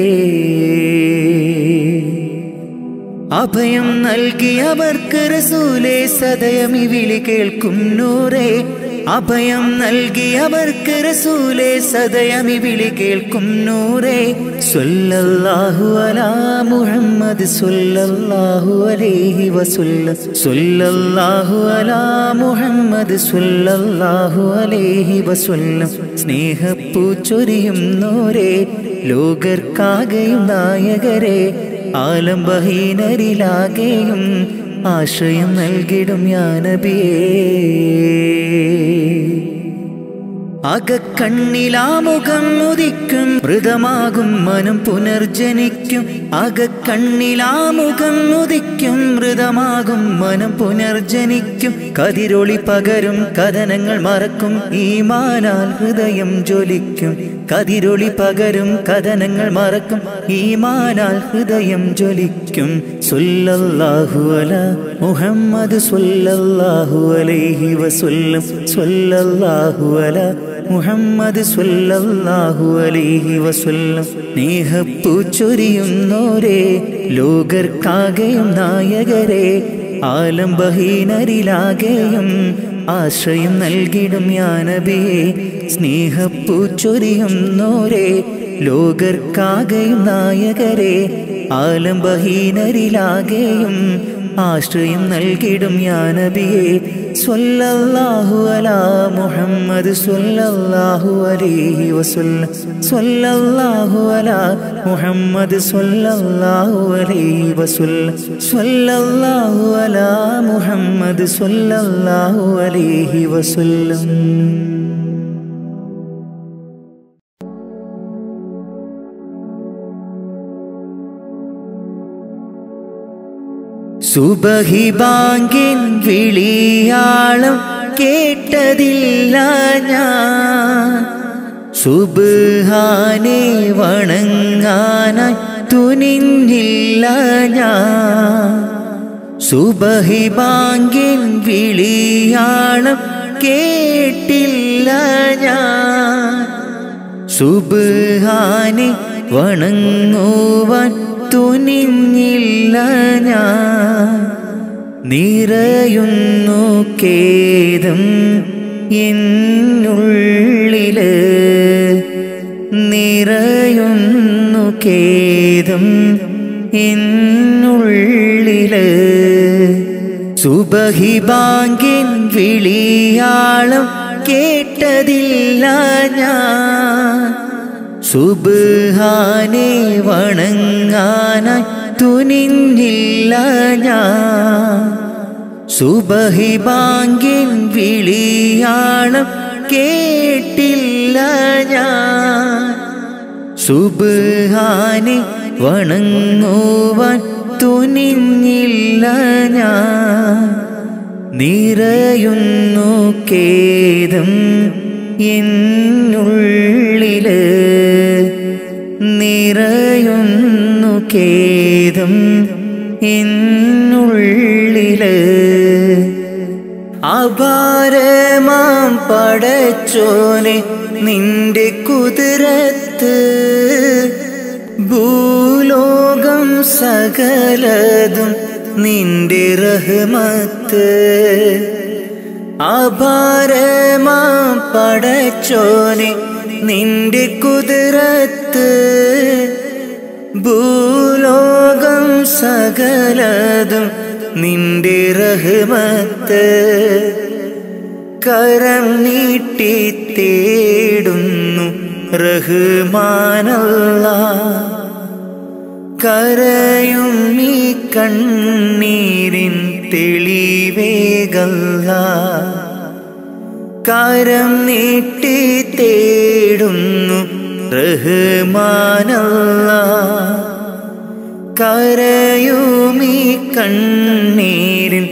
അഭയം നൽകിയവർക്ക് റസൂലേ സദയമി വിളി കേൾക്കും നൂറേ. അഭയം നൽകിയവർക്ക് റസൂലേ സദയമി വിളി കേൾക്കും നൂറേ. സ്വല്ലല്ലാഹു അലാ മുഹമ്മദ് സ്വല്ലല്ലാഹു അലൈഹി വസല്ലം. സ്വല്ലല്ലാഹു അലാ മുഹമ്മദ് സ്വല്ലല്ലാഹു അലൈഹി വസല്ലം. സ്നേഹപ്പൂച്ചൊരിയുന്നോരേ ലോകർക്കാകെയും നായകരെ, ആലംബഹീനരിലാകെയും ആശ്രയം നൽകിടും യാ നബിയേ. അകക്കണ്ണിലാമുഖം ഉദിക്കും മൃതമാകും മനം പുനർജനിക്കും. അകക്കണ്ണിലാമുഖം ഉദിക്കും മൃതമാകും മനം പുനർജനിക്കും. കതിരൊളി പകരും കഥനങ്ങൾ മറക്കും ഈമാനാൽ ഹൃദയം ജ്വലിക്കും. കതിരൊളി പകരും കഥനങ്ങൾ മറക്കും ഈമാനാൽ ഹൃദയം ജ്വലിക്കും. സ്വല്ലല്ലാഹു അലാ മുഹമ്മദ് സ്വല്ലല്ലാഹു അലൈഹി വസല്ലം. സ്വല്ലല്ലാഹു അലാ മുഹമ്മദ് സ്വല്ലല്ലാഹു അലൈഹി വസല്ലം. സ്നേഹപ്പൂച്ചൊരിയുന്നോരേ ലോകർക്കാകെയും നായകരെ, ആലംബഹീനരിലാകെയും ആശ്രയം നൽകിടും യാ നബിയേ. സ്നേഹപ്പൂച്ചൊരിയുന്നോരേ ലോകർക്കാകെയും നായകരെ, ആലംബഹീനരിലാകെയും ആശ്രയം നൽകിടും യാ നബിയേ. സ്വല്ലല്ലാഹു അലാ മുഹമ്മദ് സ്വല്ലല്ലാഹു അലൈഹി വസല്ലം. സ്വല്ലല്ലാഹു അലാ മുഹമ്മദ് സ്വല്ലല്ലാഹു അലൈഹി വസല്ലം. സ്വല്ലല്ലാഹു അലാ മുഹമ്മദ് സ്വല്ലല്ലാഹു അലൈഹി വസല്ലം. സുബഹി ബാങ്കിൻ വിളിയാളം കേട്ടതില്ല ഞാൻ, സുബ്ഹാനെ വണങ്ങാനായി തുനിഞ്ഞില്ല ഞാൻ. സുബഹി ബാങ്കിൻ വിളിയാളം കേട്ടില്ല ഞാൻ, സുബ്ഹാനെ വണങ്ങുവാൻ തുനിഞ്ഞില്ല ഞാൻ. നിറയുന്നു ഖേദം എന്നുള്ളില്, നിറയുന്നു ഖേദം എന്നുള്ളില്. സുബഹി ബാങ്കിൻ വിളിയാളം കേട്ടതില്ല ഞാൻ. സുബ്ഹാനെ വണങ്ങാനായി തുനിഞ്ഞില്ല ഞാൻ. സുബഹി ബാങ്കിൻ വിളിയാളം കേട്ടില്ല ഞാൻ. സുബ്ഹാനെ വണങ്ങുവാൻ തുനിഞ്ഞില്ല ഞാൻ. നിറയുന്നു ഖേദം എന്നുള്ളില്, നിറയുന്നു ഖേദം എന്നുള്ളില്. അപാരമാം പടച്ചോനെ നിന്റെ കുതിരത്ത്, ഭൂലോകം സകലതും നിന്റെ റഹ്മത്ത്. അപാരമാം പടച്ചോനെ നിന്റെ കുതിരത്ത്, ഭൂലോകം സകലതും നിന്റെ റഹ്മത്ത്. കരം നീട്ടി തേടുന്നു റഹ്മാനല്ലാഹ്, കരയും ഈ കണ്ണീരിൻ തെളിവേകല്ലാഹ്. കരം നീട്ടി തേടുന്നു റഹ്മാനല്ലാഹ്, കരയും ഈ കണ്ണീരിൻ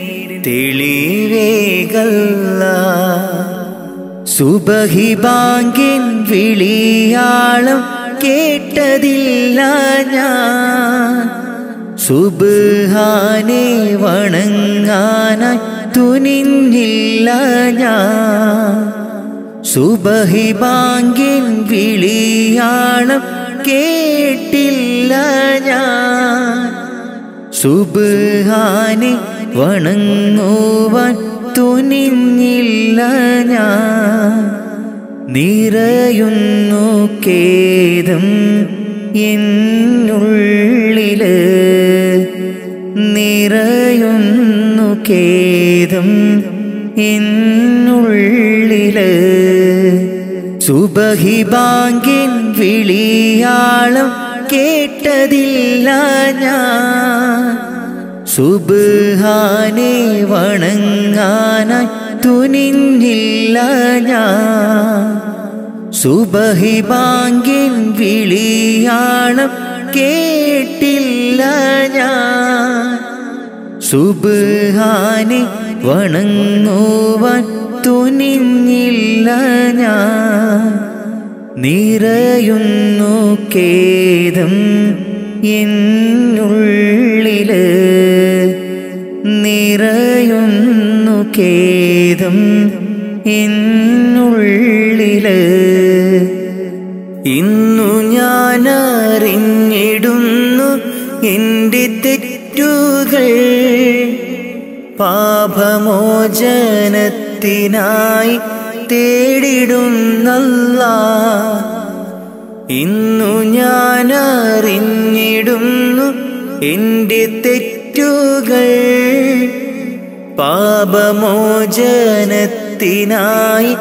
തെളിവേകല്ലാഹ്. സുബഹി ബാങ്കിൻ വിളിയാളം കേട്ടതില്ല ഞാൻ. സുബ്ഹാനെ വണങ്ങാനായി തുനിഞ്ഞില്ല ഞാൻ. സുബഹി ബാങ്കിൻ വിളിയാളം കേട്ടില്ല ഞാൻ. സുബ്ഹാനെ വണങ്ങുവാൻ തുനിഞ്ഞില്ല ഞാൻ. നിറയുന്നു ഖേദം എന്നുള്ളില്, നിറയുന്നു ഖേദം എന്നുള്ളില്. സുബഹി ബാങ്കിൻ വിളിയാളം കേട്ടതില്ല ഞാൻ. സുബ്ഹാനെ വണങ്ങാനായി തുനിഞ്ഞില്ല ഞാൻ. സുബഹി ബാങ്കിൻ വിളിയാളം കേട്ടില്ല ഞാൻ. സുബ്ഹാനെ വണങ്ങുവാൻ തുനിഞ്ഞില്ല ഞാൻ. നിറയുന്നു ഖേദം എന്നുള്ളില്, നിറയുന്നു ഖേദം എന്നുള്ളില്. ഇന്നു ഞാൻ അറിഞ്ഞിടുന്നു എൻ്റെ തെറ്റുകൾ, പാപമോചനത്തിനായി തേടിടുന്നല്ലാഹ്. ഇന്നു ഞാൻ അറിഞ്ഞിടുന്നു എൻ്റെ തെറ്റുകൾ, പാപമോചനത്തിനായി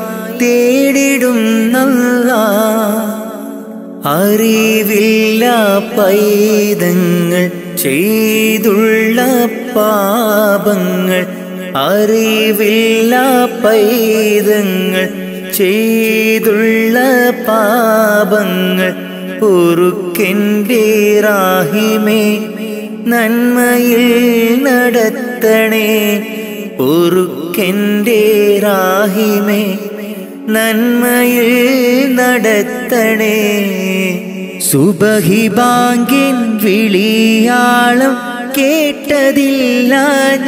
തേടിടുന്നല്ലാഹ്. അറിവില്ല പൈതങ്ങൾ ചെയ്തുള്ള പാപങ്ങൾ, അറിവില്ല പൈതങ്ങൾ ചെയ്തുള്ള പാപങ്ങൾ പൊറുക്കെൻ്റെ റാഹിമേ, നന്മയിൽ നടത്തണേ. പൊറുക്കെൻ്റെ റാഹിമേ, നന്മയിൽ നടത്തണേ. സുബഹി ബാങ്കിൻ വിളിയാളം കേട്ടതില്ല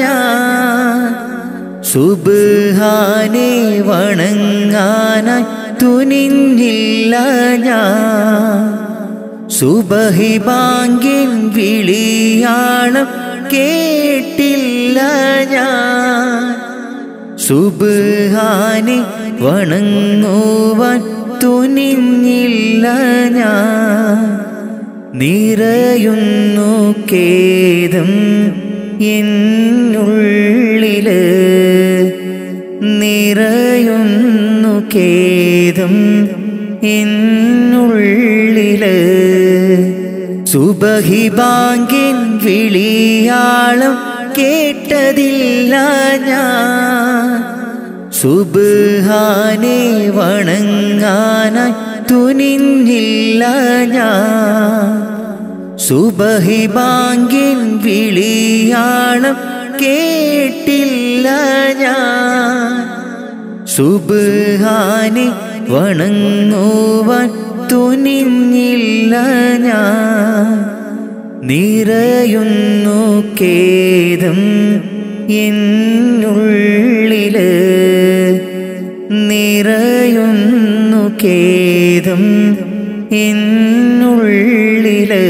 ഞാൻ. സുബ്ഹാനെ വണങ്ങാനായി തുനിഞ്ഞില്ല ഞാൻ. സുബഹി ബാങ്കിൻ വിളിയാളം കേട്ടില്ല ഞാൻ. സുബ്ഹാനെ വണങ്ങുവാൻ തുനിഞ്ഞില്ല ഞാൻ. നിറയുന്നു ഖേദം എന്നുള്ളില്, നിറയുന്നു ഖേദം എന്നുള്ളില്. സുബഹി ബാങ്കിൻ വിളിയാളം കേട്ടതില്ല ഞാൻ. സുബ്ഹാനെ വണങ്ങാനായി തുനിഞ്ഞില്ല ഞാൻ. സുബഹി ബാങ്കിൻ വിളിയാളം കേട്ടില്ല ഞാൻ. സുബ്ഹാനെ വണങ്ങുവാൻ തുനിഞ്ഞില്ല ഞാൻ. നിറയുന്നു ഖേദം എന്നുള്ളില്, നിറയുന്നു ഖേദം എന്നുള്ളില്.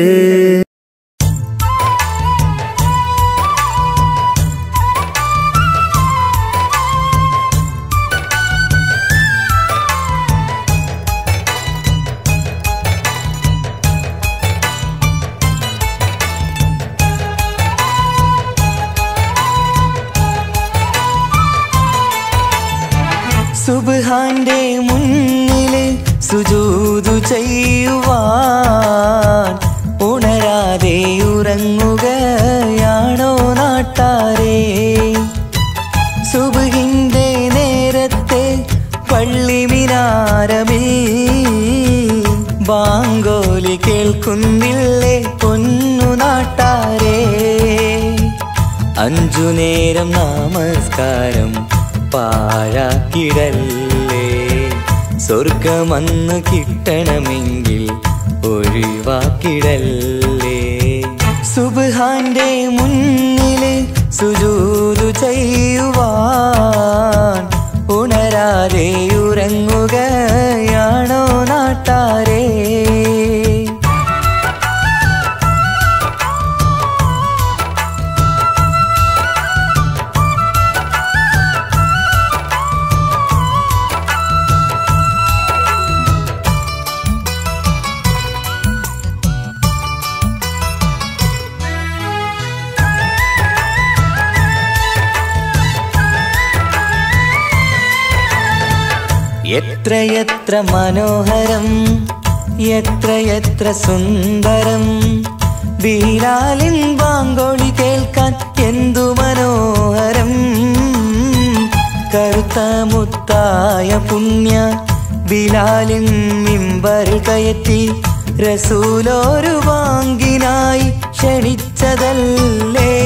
സുബ്ഹാന്റെ മുന്നില് സുജൂദു ചെയ്യുവാൻ ഉണരാതെ ഉറങ്ങുകയാണോ നാട്ടാരേ? സുബ്ഹിന്റെ നേരത്തെ പള്ളി മിനാരമിൽ ബാങ്കോലി കേൾക്കുന്നില്ലേ പൊന്നു നാട്ടാരേ? അഞ്ചു നേരം നമസ്കാരം പാഴാക്കിടല്ലേ, സ്വർഗമന്ന് കിട്ടണമെങ്കിൽ ഒഴിവാക്കിടല്ലേ. സുബ്ഹാന്റെ മുന്നില് സുജൂദു ചെയ്യുവാൻ ഉണരാതെ ഉറങ്ങുകയാണോ നാട്ടാരേ? എത്രയെത്ര മനോഹരം, എത്രയെത്ര സുന്ദരം, ബിലാലിൻ ബാങ്കോളി കേൾക്കാൻ എന്തു മനോഹരം. കറുത്ത മുത്തായ പുണ്യ ബിലാലിൻ മിമ്പറിൽ കയറ്റി റസൂലോരു ബാങ്കിനായി ക്ഷണിച്ചതല്ലേ.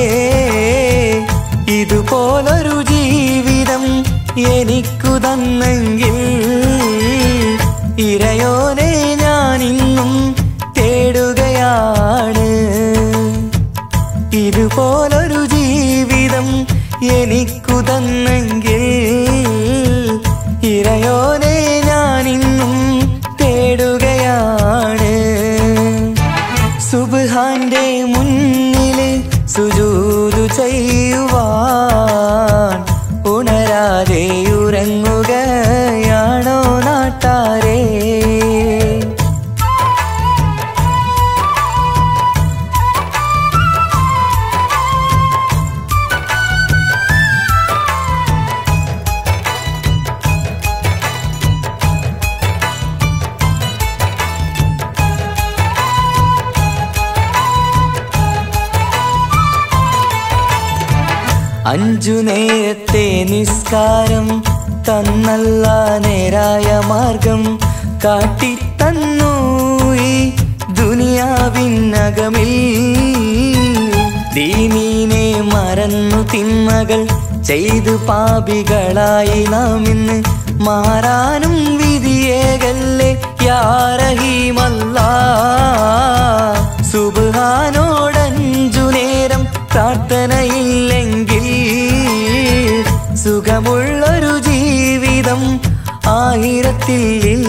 ഇതുപോലൊരു ജീവിതം എനിക്കു തന്നെങ്കിൽ ഇറയോനെ ഞാനിന്നും തേടുകയാണ്. ഇതുപോലൊരു ജീവിതം എനിക്കു തന്നെങ്കിൽ ഇറയോനെ ഞാനിന്നും തേടുകയാണ്. സുബ്ഹാന്റെ മുന്നില് സുജൂദു ചെയ്യുവാൻ ഉണരാതെ ഉറങ്ങുകയാണോ നാട്ടാരേ? അഞ്ചു നേരത്തെ നിസ്കാരം തന്നല്ല നേരായ മാർഗം കാട്ടിത്തന്നു ഈ ദുനിയാവിനകമിൽ. ദീനീനെ മറന്നു തിന്മകൾ ചെയ്തു പാപികളായി നാം ഇന്ന് മാറാനും വിധിയേകല്ലേ യാ റഹീമല്ലാഹ്. സുബ്ഹാനോടഞ്ചു നേരം പ്രാർത്ഥനയില്ലെങ്കിൽ സുഖമുള്ളൊരു ജീവിതം ആയിരത്തിൽ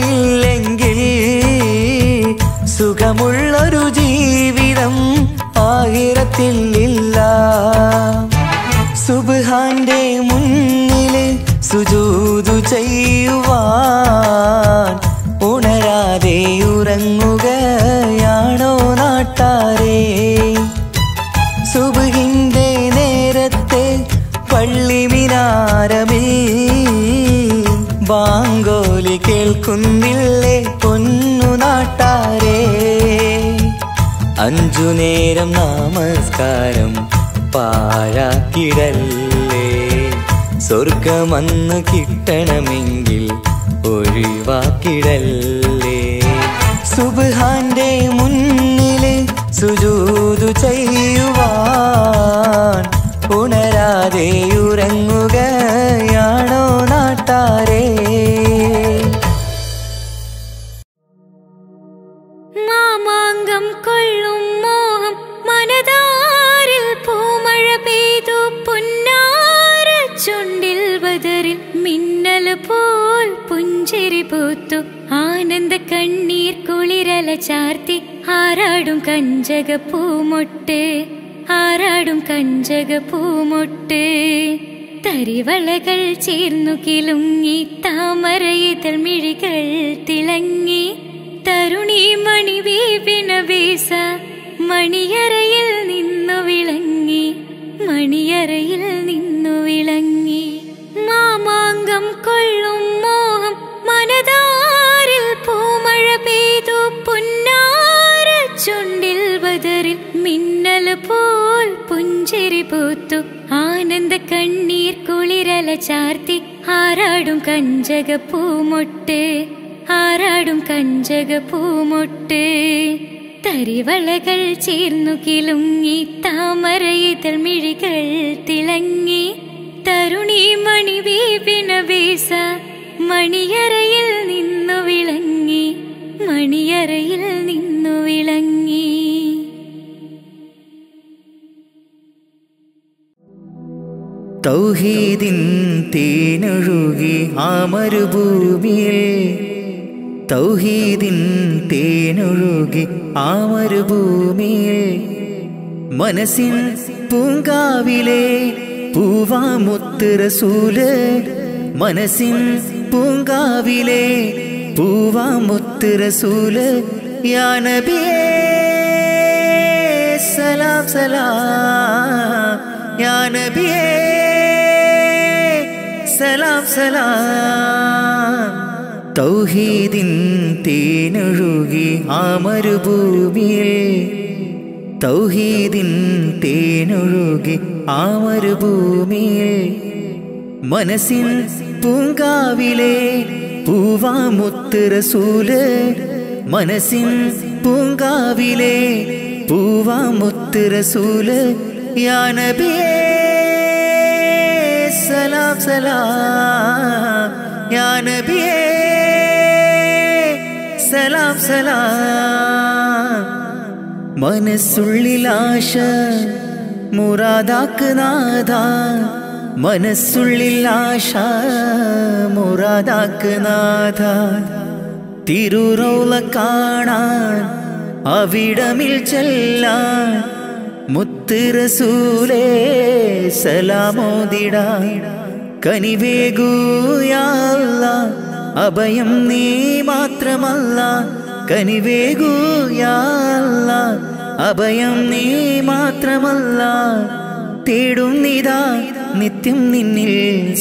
ഇല്ലെങ്കിൽ സുഖമുള്ളൊരു ജീവിതം ആഖിറത്തിൽ ഇല്ല. സുബ്ഹാന്റെ മുന്നില് സുജൂദ് ചെയ്യുവാൻ ഉണരാതെ ഉറങ്ങുകയാണോ നാട്ടാരേ? സുബ്ഹിന്റെ നേരത്തെ പള്ളി മിനാരമിൽ ബാങ്കോലി കേൾക്കുന്നില്ലേ പൊന്നു നാട്ടാരേ? അഞ്ചു നേരം നമസ്കാരം പാഴാക്കിടല്ലേ, സ്വർഗമന്ന് കിട്ടണമെങ്കിൽ ഒഴിവാക്കിടല്ലേ. സുബ്ഹാന്റെ മുന്നില് സുജൂദ് ചെയ്യുവാൻ ഉണരാതെ ഉറങ്ങുകയാണോ നാട്ടാരേ? മാമാങ്കം കൊള്ളും മോഹം മനതാരിൽ പൂമഴ പെയ്തു പുന്നാര ചുണ്ടിൽ ബദറിൽ മിന്നൽ പോൽ പുഞ്ചിരി പൂത്തു ആനന്ദ കണ്ണീർ കുളിരല ചാർത്തി ആരാടും കഞ്ചക പൂമൊട്ട് ആരാടും കഞ്ചക പൂമൊട്ട്. തരിവളകൾ ചേർന്നു കിലുങ്ങി താമരയിതൾ മിഴികൾ തിളങ്ങി തരുണി മണി വീപിന വീസ മണിയറയിൽ നിന്നു വിളങ്ങി മണിയറയിൽ നിന്നു വിളങ്ങി. മാമാങ്കം കൊള്ളും മോഹം മനതാരിൽ പൂമഴ പെയ്തു പുന്നാര ചുണ്ടിൽ ബദറിൽ മിന്നൽ പോൽ പുഞ്ചിരി പൂത്തു ആനന്ദ കണ്ണീർ കുളിരല ചാർത്തി ആരാടും കഞ്ചക പൂമൊട്ട് ആരാടും കഞ്ചക പൂമൊട്ട്. തരിവളകൾ ചേർന്നു കിലുങ്ങി താമരയിതൾ മിഴികൾ തിളങ്ങി തരുണി മണി വീപിന വീസ മണിയറയിൽ നിന്നു വിളങ്ങി മണിയറയിൽ നിന്നു വിളങ്ങി. തൗഹീദിൻ തേനൊഴുകി ആ മരുഭൂമിയിൽ തൗഹീദിൻ തേനൊഴുകി ആ മരുഭൂമിയിൽ മനസ്സിൻ പൂങ്കാവിലെ പൂവാമുത്ത് റസൂല് മനസ്സിൻ പൂങ്കാവിലെ പൂവാമുത്ത് റസൂല് യാ നബിയേ സലാം സലാം യാ നബിയേ സലാം സലാം. തൗഹീദിൻ തേനൊഴുകി ആ മരുഭൂമിയിൽ തൗഹീദിൻ തേനൊഴുകി ആ മരുഭൂമിയിൽ മനസ്സിൻ പൂങ്കാവിലെ പൂവാമുത്ത് റസൂല് മനസ്സിൻ പൂങ്കാവിലെ പൂവാമുത്ത് റസൂല് യാ നബിയേ സലാം സലാം യാ നബിയേ സലാം സലാം. മനസ്സുള്ളിലാശ മുറാദാക്ക് നാഥ മനസ്സുള്ളിലാശ മുറാദാക്ക് നാഥ തിരുറൗള കാണാൻ അവിടമിൽ ചെല്ലാൻ മുത്ത് റസൂലേ സലാമോദിടാൻ കനിവേകൂ യാ അല്ലാഹ് അഭയം നീ മാത്രമല്ല കനിവേകൂ യാ അല്ലാഹ് അഭയം നീ മാത്രമല്ല തേടുന്നിതാ നിത്യം നിന്നിൽ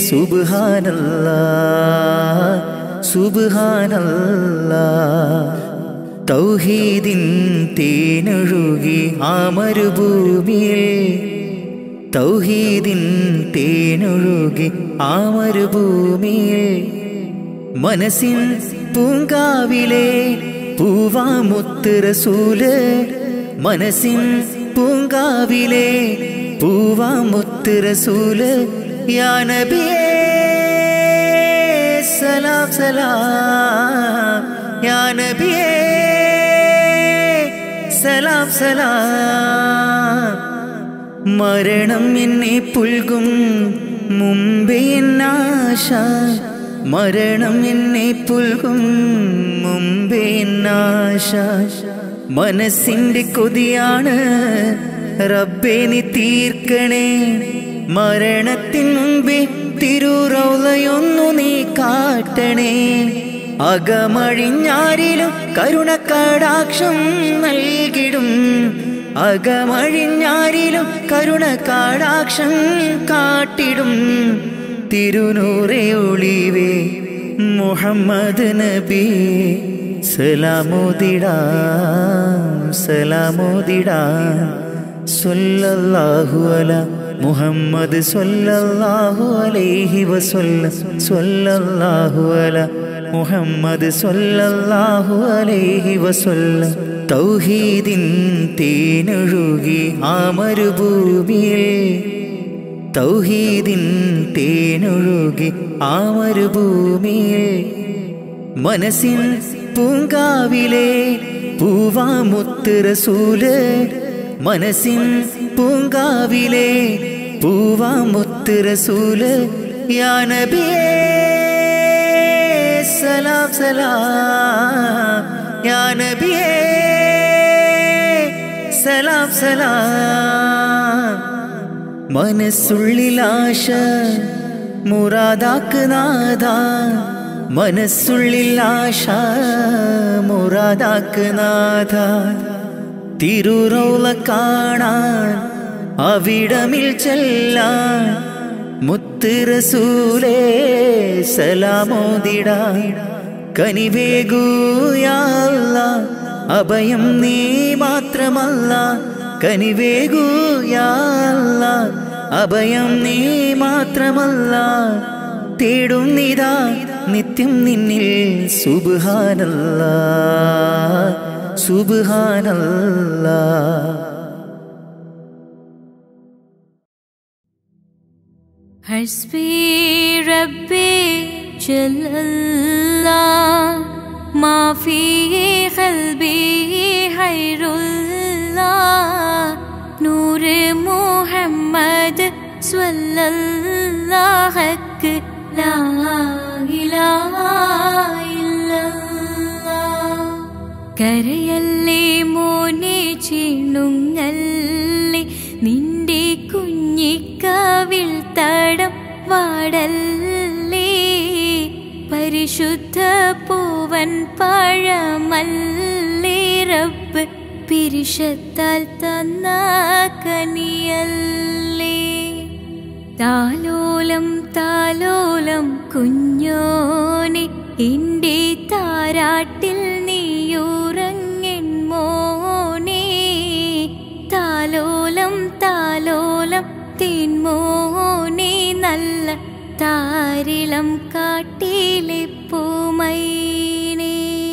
സുബ്ഹാനല്ലാഹ് സുബ്ഹാനല്ലാഹ്. തൗഹീദിൻ തേനൊഴുകി ആ മരുഭൂമിയിൽ തൗഹീദിൻ തേനൊഴുകി ആ മരുഭൂമിയിൽ മനസ്സിൻ പൂങ്കാവിലെ പൂവാമുത്ത് റസൂല് മനസ്സിൻ പൂങ്കാവിലെ പൂവാമുത്ത് റസൂല് യാ നബിയേ സലാം സലാം യാ നബിയേ സലാം സലാം. മരണം എന്നെ പുൽകും മുമ്പേ എന്നാശ മരണം എന്നെ പുൽകും മുമ്പേ നാശ മനസ്സിന്റെ കൊതിയാണ് റബ്ബേ നീ തീർക്കണേ മരണത്തിൻ മുമ്പേ തിരുറൗളയൊന്നു നീ കാട്ടണേ അകമഴിഞ്ഞാരിലും കരുണക്കടാക്ഷം നൽകിടും അകമഴിഞ്ഞാരിലും കരുണക്കടാക്ഷം കാട്ടിടും തിരുനൂറേ ഒളിവേ മുഹമ്മദ് നബി സലാമോദിടാം സലാമോദിടാം സ്വല്ലല്ലാഹു അലാ മുഹമ്മദ് സ്വല്ലല്ലാഹു അലൈഹി വസല്ലം സ്വല്ലല്ലാഹു അലാ മുഹമ്മദ് സ്വല്ലല്ലാഹു അലൈഹി വസല്ലം തൗഹീദിൻ തേനൊഴുകി ആ മരുഭൂമിയിൽ തൗഹീദിൻ തേനൊഴുകി ആ മരുഭൂമിയിൽ മനസ്സിൻ പൂങ്കാവിലെ പൂവാമുത്ത് റസൂല് മനസ്സിൻ പൂങ്കാവിലെ പൂവാമുത്ത് റസൂല് യാ നബിയേ സലാം സലാം യാ നബിയേ സലാം സലാം മനസ്സുള്ളിലാശ മുറാദാക്ക് നാഥ മനസ്സുള്ളിലാശ മുറാദാക്ക് നാഥ തിരുറൗള കാണാൻ അവിടമിൽ ചെല്ലാൻ മുത്ത് റസൂലേ സലാമോദിടാൻ കനിവേകൂ യാ അല്ലാഹ് അഭയം നീ മാത്രമല്ല കനിവേകൂ യാ അല്ലാഹ് അഭയം നീ മാത്രമല്ല തേടും നിതാ നിത്യം നിന്നിൽ സുബ്ഹാനല്ലാഹ് സുബ്ഹാനല്ലാഹ് ഹസ്ബി റബ്ബി ജല്ലല്ലാഹ് മാ ഫീ ഖൽബി ഖൈറുല്ലാഹ് നൂറ് മുഹമ്മദ് സ്വല്ലല്ലാഹു ലാ ഇലാഹ ഇല്ലല്ലാഹ് കരയല്ലേ മോനെ ചിണുങ്ങല്ലേ നിന്റെ കുഞ്ഞിക്കാവിൽ തടം വാടല്ലേ പരിശുദ്ധ പൂവൻ പഴമല്ലേ റബ്ബ് പിരിശത്താൽ തന്ന കനിയല്ലേ താലോലം താലോലം കുഞ്ഞോനെ എന്റെ താരാട്ടിൽ നീയുറങ്ങൻ മോനെ താലോലം താലോലം തേൻമോനെ നല്ല താരിളം കാട്ടിലെ പൂമൈനേ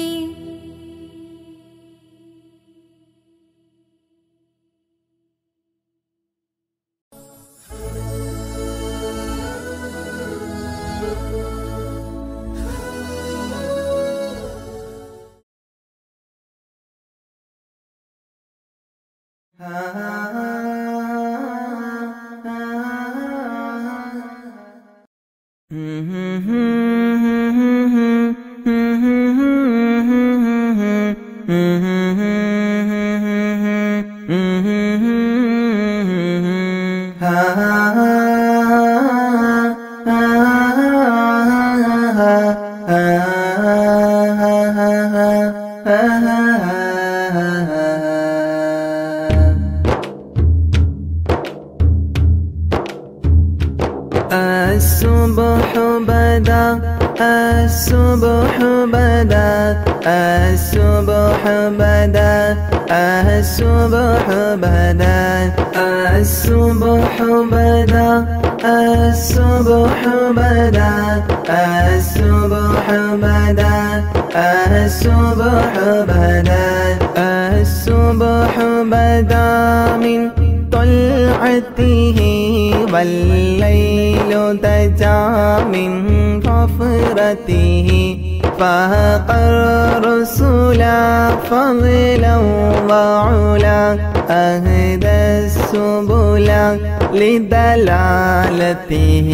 الصبح بدا الصبح بدا الصبح بدا الصبح بدا الصبح بدا الصبح بدا الصبح بدا الصبح بدا الصبح بدا من طلعته والليل دجا من غفرته فاق الرسل فضلا وعلا أهدى السبل لدلالته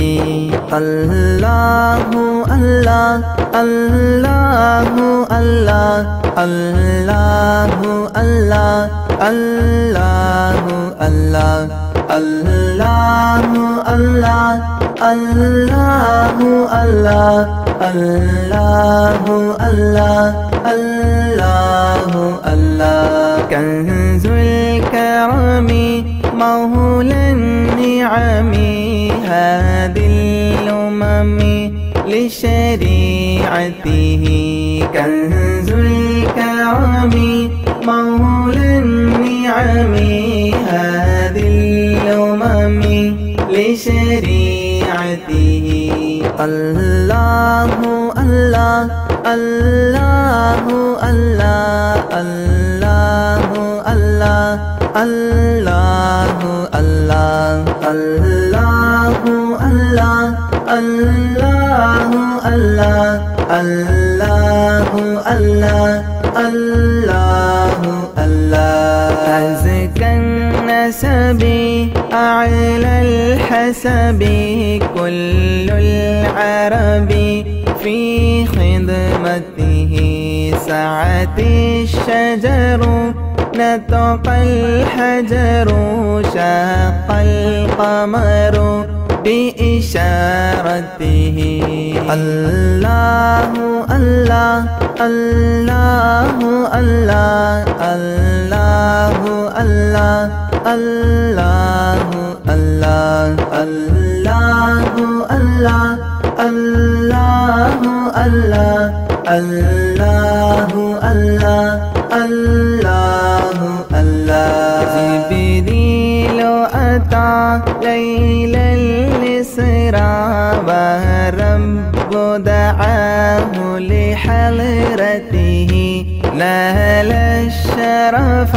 الله الله الله الله الله الله الله الله الله الله الله الله الله الله الله الله كنز الكرم مولى النعم هذه الأمم لشريعته كنز الكرم مولى النعم هذه الأمم لشريعته الله الله الله الله الله الله الله الله الله الله الله الله الله الله الله الله أزكى النسب أعلى الحسب كل العرب في خدمته سعت الشجر نطق الحجر شاق القمر بإشارته الله الله الله الله الله الله الله الله الله الله الله الله الله الله الله الله جبريل أتى ليل الإسراء والرب دعاه لحضرته نال الشرف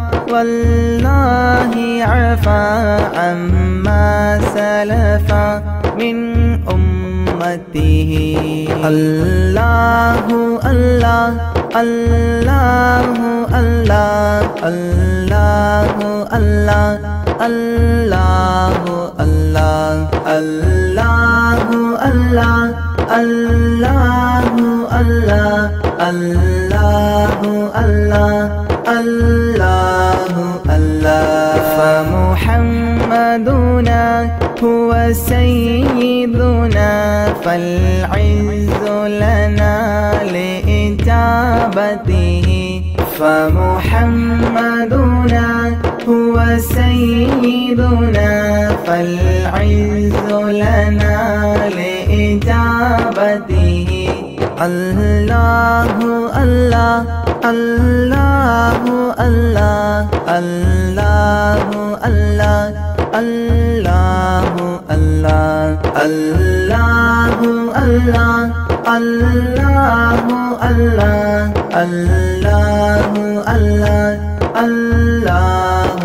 والله عفا عما سلف من أمته الله الله الله الله الله الله الله الله الله الله الله الله الله الله الله الله فمحمدنا هو سيدنا فالعز لنا لإجابته فمحمدنا هو سيدنا فالعز لنا لإجابته الله الله الله الله الله الله الله الله الله الله الله الله الله الله الله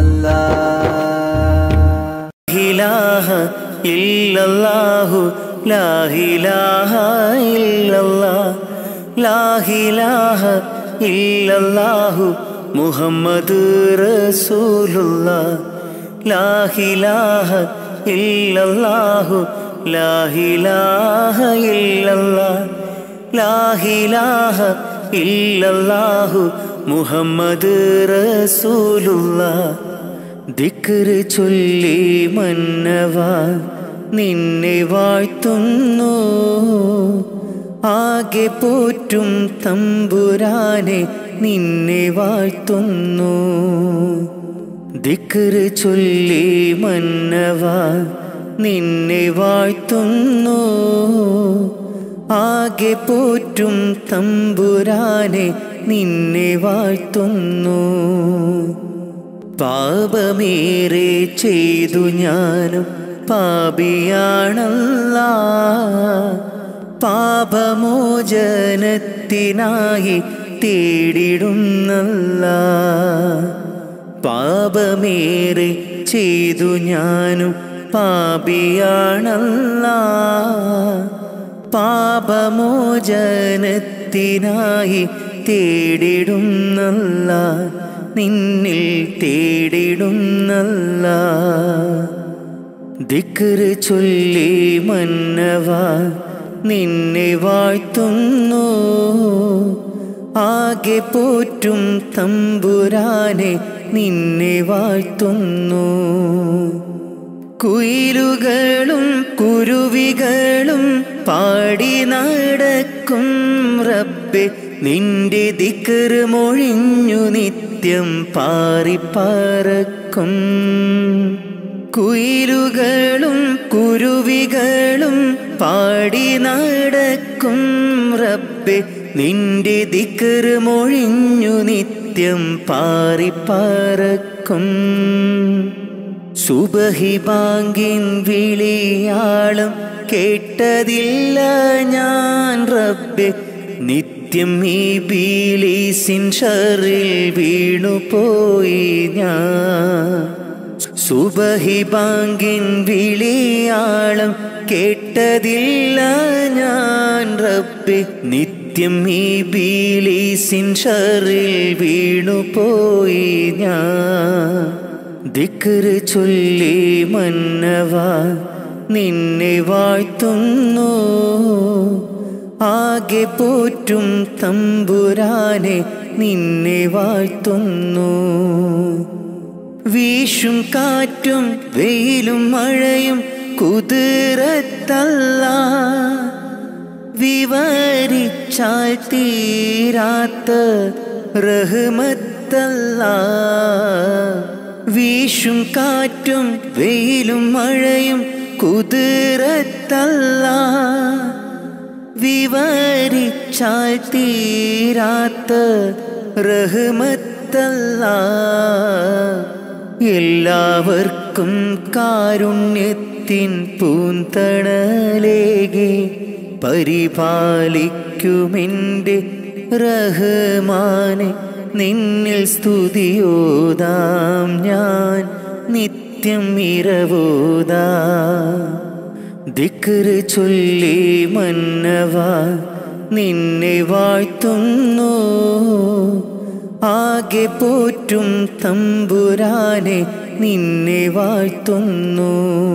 الله إله إلا الله لا إله إلا الله لا إله إلا الله محمد رسول الله لا إله إلا الله لا إله إلا الله لا إله إلا الله محمد رسول الله ദിക്റ് ചൊല്ലി മന്നവാ നിന്നെ വാഴ്ത്തുന്നു ആകെ പോറ്റും തമ്പുരാനെ നിന്നെ വാഴ്ത്തുന്നു ദിക്റ് ചൊല്ലി മന്നവാ നിന്നെ വാഴ്ത്തുന്നു ആകെ പോറ്റും തമ്പുരാനെ നിന്നെ വാഴ്ത്തുന്നു പാപമേറെ ചെയ്തു ഞാനും പാപിയാണല്ലാ പാപമോചനത്തിനായി തേടിടുന്നല്ലാ പാപമേറെ ചെയ്തു ഞാനും പാപിയാണല്ലാ പാപമോചനത്തിനായി തേടിടുന്നല്ല, നിന്നിൽ തേടിടുന്നല്ല. ദിക്റ് ചൊല്ലി മന്നവ നിന്നെ വാഴ്ത്തുന്നു, ആകെ പോറ്റും തമ്പുരാനെ നിന്നെ വാഴ്ത്തുന്നു. കുയിലുകളും കുരുവികളും പാടി നടക്കും റബ്ബേ, നിന്റെ ദിക്റ് മൊഴിഞ്ഞു നിത്യം പാറിപ്പറക്കും. കുയിലുകളും കുരുവികളും പാടി നടക്കും റബ്ബേ, നിന്റെ ദിക്റ് മൊഴിഞ്ഞു നിത്യം പാറിപ്പറക്കും. സുബഹി ബാങ്കിൻ വിളിയാളം കേട്ടതില്ല ഞാൻ റബ്ബേ, നിത്യം ഈ ബിലീസിൻ ഷറിൽ വീണുപോയി ഞാൻ. സുബഹി ബാങ്കിൻ വിളിയാളം കേട്ടതില്ല ഞാൻ റബ്ബേ, നിത്യം ഈ ബിലീസിൻ ഷറിൽ വീണുപോയി ഞാൻ. ദിക്റ് ചൊല്ലി മന്നവ നിന്നെ വാഴ്ത്തുന്നു, ആകെ പോറ്റും തമ്പുരാനെ നിന്നെ വാഴ്ത്തുന്നു. വീശും കാറ്റും വെയിലും മഴയും കുതിരത്തല്ലാ, വിവരിച്ചാൽ തീരാത്ത റഹ്മത്തല്ലാ. വീശും കാറ്റും വെയിലും മഴയും കുതിരത്തല്ലാ, വിവരിച്ചാൽ തീരാത്ത റഹ്മത്തല്ലാ. എല്ലാവർക്കും കാരുണ്യത്തിൻ പൂന്തണലേകെ പരിപാലിക്കുമെൻ്റെ റഹ്മാനെ, നിന്നിൽ സ്തുതിയോതാം ഞാൻ നിത്യം ഇരവോതാം. ദിക്റ് ചൊല്ലി മന്നവ നിന്നെ വാഴ്ത്തുന്നു, ആകെ പോറ്റും തമ്പുരാനെ നിന്നെ വാഴ്ത്തുന്നു.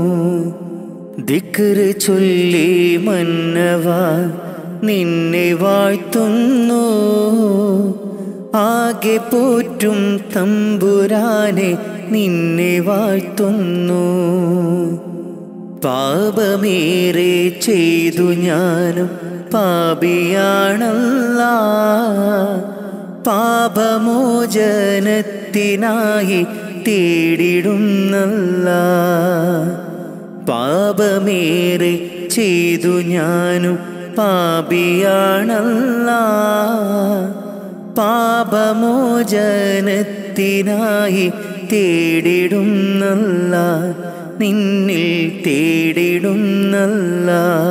ദിക്റ് ചൊല്ലി മന്നവ നിന്നെ വാഴ്ത്തുന്നു, ആകെ പോറ്റും തമ്പുരാനെ നിന്നെ വാഴ്ത്തുന്നു. പാപമേറെ ചെയ്തു ഞാനും പാപിയാണല്ലാ, പാപമോചനത്തിനായി തേടിടുന്നല്ല. പാപമേറെ ചെയ്തു ഞാനും പാപിയാണല്ലാ, പാപമോചനത്തിനായി തേടിടുന്നല്ല, നിന്നിൽ തേടിടുന്നല്ല.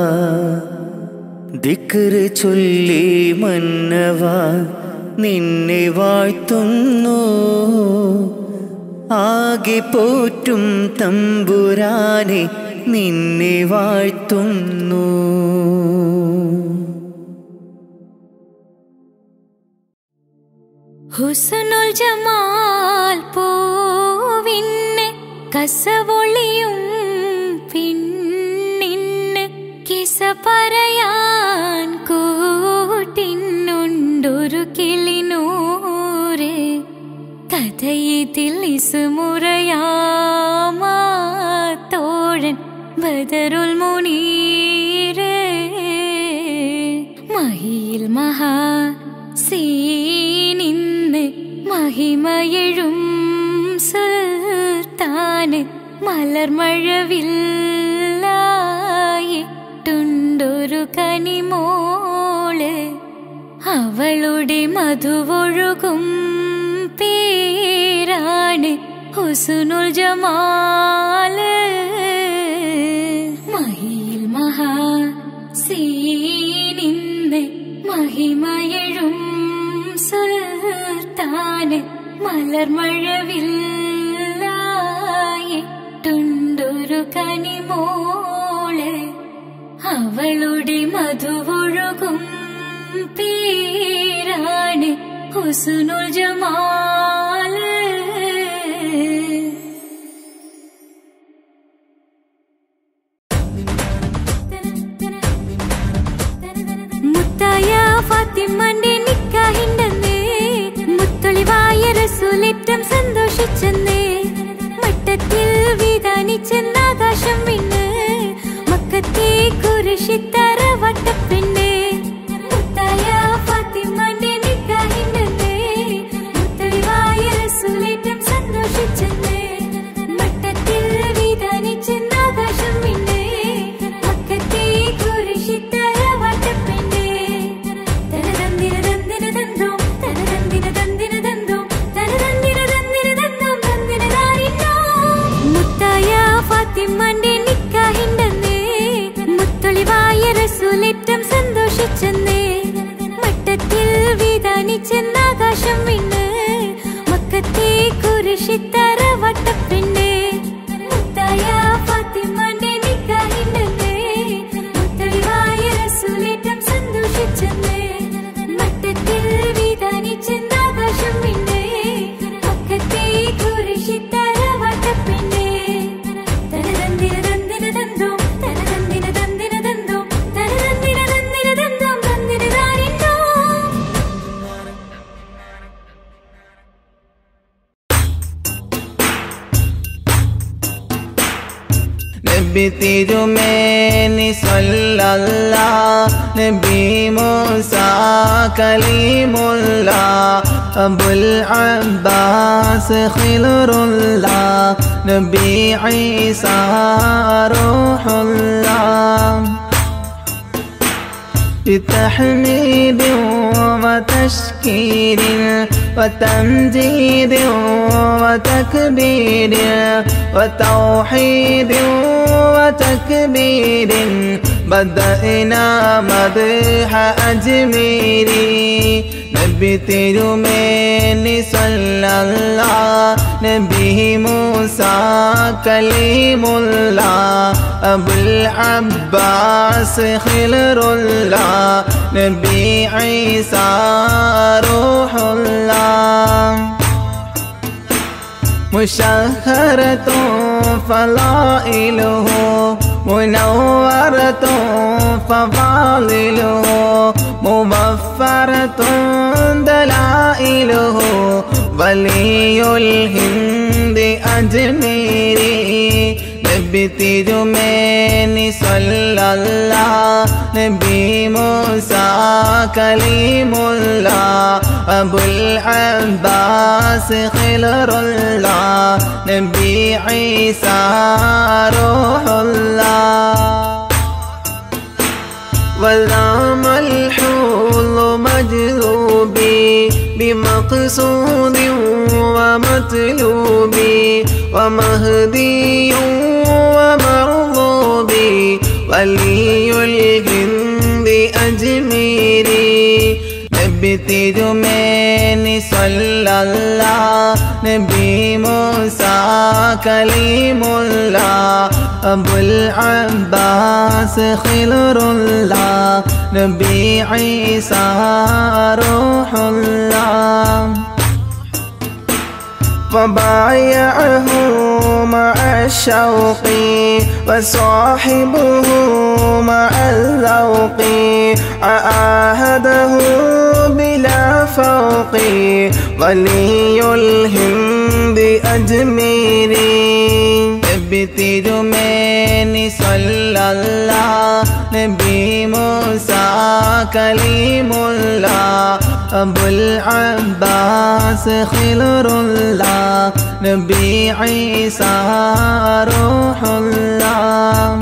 ദിക്റ് ചൊല്ലി മന്നവ നിന്നെ വാഴ്ത്തുന്നു, ആകെ പോറ്റും തമ്പുരാനെ നിന്നെ വാഴ്ത്തുന്നു. ഹുസ്നുൽ ജമാൽ പൂവിന് കസവൊളിയും പിന്നിന് കിസ പറയാൻ കൂട്ടിനുണ്ടൊരു കിളിനൂറ്. കഥയിതിൽ ഇസുമുറയാമാത്തോഴൻ ബദറുൽ മുനീറ്. മഹിയിൽ മഹാ സീനിന്ന് മഹിമയെഴും സുൽത്താന് മലർമഴവില്ലായിട്ടുണ്ടൊരു കനിമോള്. അവളുടെ മധുവൊഴുകും പേരാണ് ഹുസ്നുൽ ജമാല്. മഹിയിൽ മഹാ സീനിന്ന് മഹിമയെഴും സുൽത്താന് മലർമഴവില്ലായിട്ടുണ്ടൊരു കനിമോള്. അവളുടെ മധുവൊഴുകും പേരാണ് ഹുസ്നുൽ ജമാല്. മുത്തായ ഫാത്തിമന്റെ നിക്കാഹിണ്ടെന്ന് മുത്തൊളിവായ റസൂലേറ്റം സന്തോഷിച്ചെന്ന് മട്ടത്തിൽ വിധാനിച്ചെന്നാകാശം വിണ്ണ് മക്കത്തെ കുരിശിത്തറ വട്ടപ്പെണ്ണ്. മുത്തായ ഫാത്തിമന്റെ നിക്കാഹിണ്ടെന്ന് മുത്തൊളിവായ റസൂലേറ്റം സന്തോഷിച്ചെന്ന് മട്ടത്തിൽ വിധാനിച്ചെന്നാകാശം വിണ്ണ് മക്കത്തെ കുരിശിത്തറ വട്ടപ്പെണ്ണ്. തനതന്തിര തന്തിര തന്തോ തനതന്തിര തന്തിര തന്തോ തനതന്തിര തന്തിര തന്തോ തന്തിര താരിന്നോ. മുത്തായ ഫാത്തിമന്റെ നിക്കാഹിണ്ടെന്ന് മുത്തൊളിവായ റസൂലേറ്റം സന്തോഷിച്ചെന്ന് മട്ടത്തിൽ വിധാനിച്ചെന്നാകാശം വിണ്ണ് മക്കത്തെ കുരിശിത്തറ വട്ടപ്പെണ്ണ്. മുത്തായ ഫാത്തിമന്റെ നിക്കാഹിണ്ടെന്ന് മുത്തൊളിവായ റസൂലേറ്റം സന്തോഷിച്ചെന്ന് മട്ടത്തിൽ വിധാനിച്ചെന്നാകാശം വിണ്ണ് മക്കത്തെ കുരിശിത്തറ വട്ടപ്പെണ്ണ്. തനതന്തിര തന്തിര തന്തോ തനതന്തിര തന്തിര തന്തോ തനതന്തിര തന്തിര തന്തോ തന്തിര താരിന്നോ. നബി തിരുമേനി സ്വല്ലല്ലാഹ് നബി മൂസ കലീമുല്ലാഹ് അബുൽ അബ്ബാസ് ഖിലുറുല്ലാഹ് നബി ഈസ റൂഹുല്ലാഹ്. بتحميد وتشكير وتمجيد وتكبير وتوحيد وتكبير بدأنا مدح أجميري. നബി തിരുമേനി സ്വല്ലല്ലാഹ് നബി മൂസ കലീമുല്ലാഹ് അബുൽ അബ്ബാസ് ഖിലുറുല്ലാഹ് നബി ഈസ റൂഹുല്ലാഹ്. مشهرة فضائله منورة فضائله مبفرة دلائله ولي الهند أجميري. നബി തിരുമേനി സ്വല്ലല്ലാഹ് നബി മൂസ കലീമുല്ലാഹ് അബുൽ അബ്ബാസ് ഖിലുറുല്ലാഹ് നബി ഈസ റൂഹുല്ലാഹ്. ولام الحوض مجذوبي بمقصود ومطلوبي ومهدي ومرغوبي ولي الهند أجميري. നബി തിരുമേനി സ്വല്ലല്ലാഹ് നബി മൂസ കലീമുല്ലാഹ് അബുൽ അബ്ബാസ് ഖിലുറുല്ലാഹ് നബി ഈസ റൂഹുല്ലാഹ്. وبايعه مع الشوق وصاحبه مع الذوق عاهده بلا فوق ولي الهند أجميري. നബി തിരുമേനി സ്വല്ലല്ലാഹ് നബി മൂസ കലീമുല്ലാഹ് അബുൽ അബ്ബാസ് ഖിലുറുല്ലാഹ് നബി ഈസ റൂഹുല്ലാഹ്.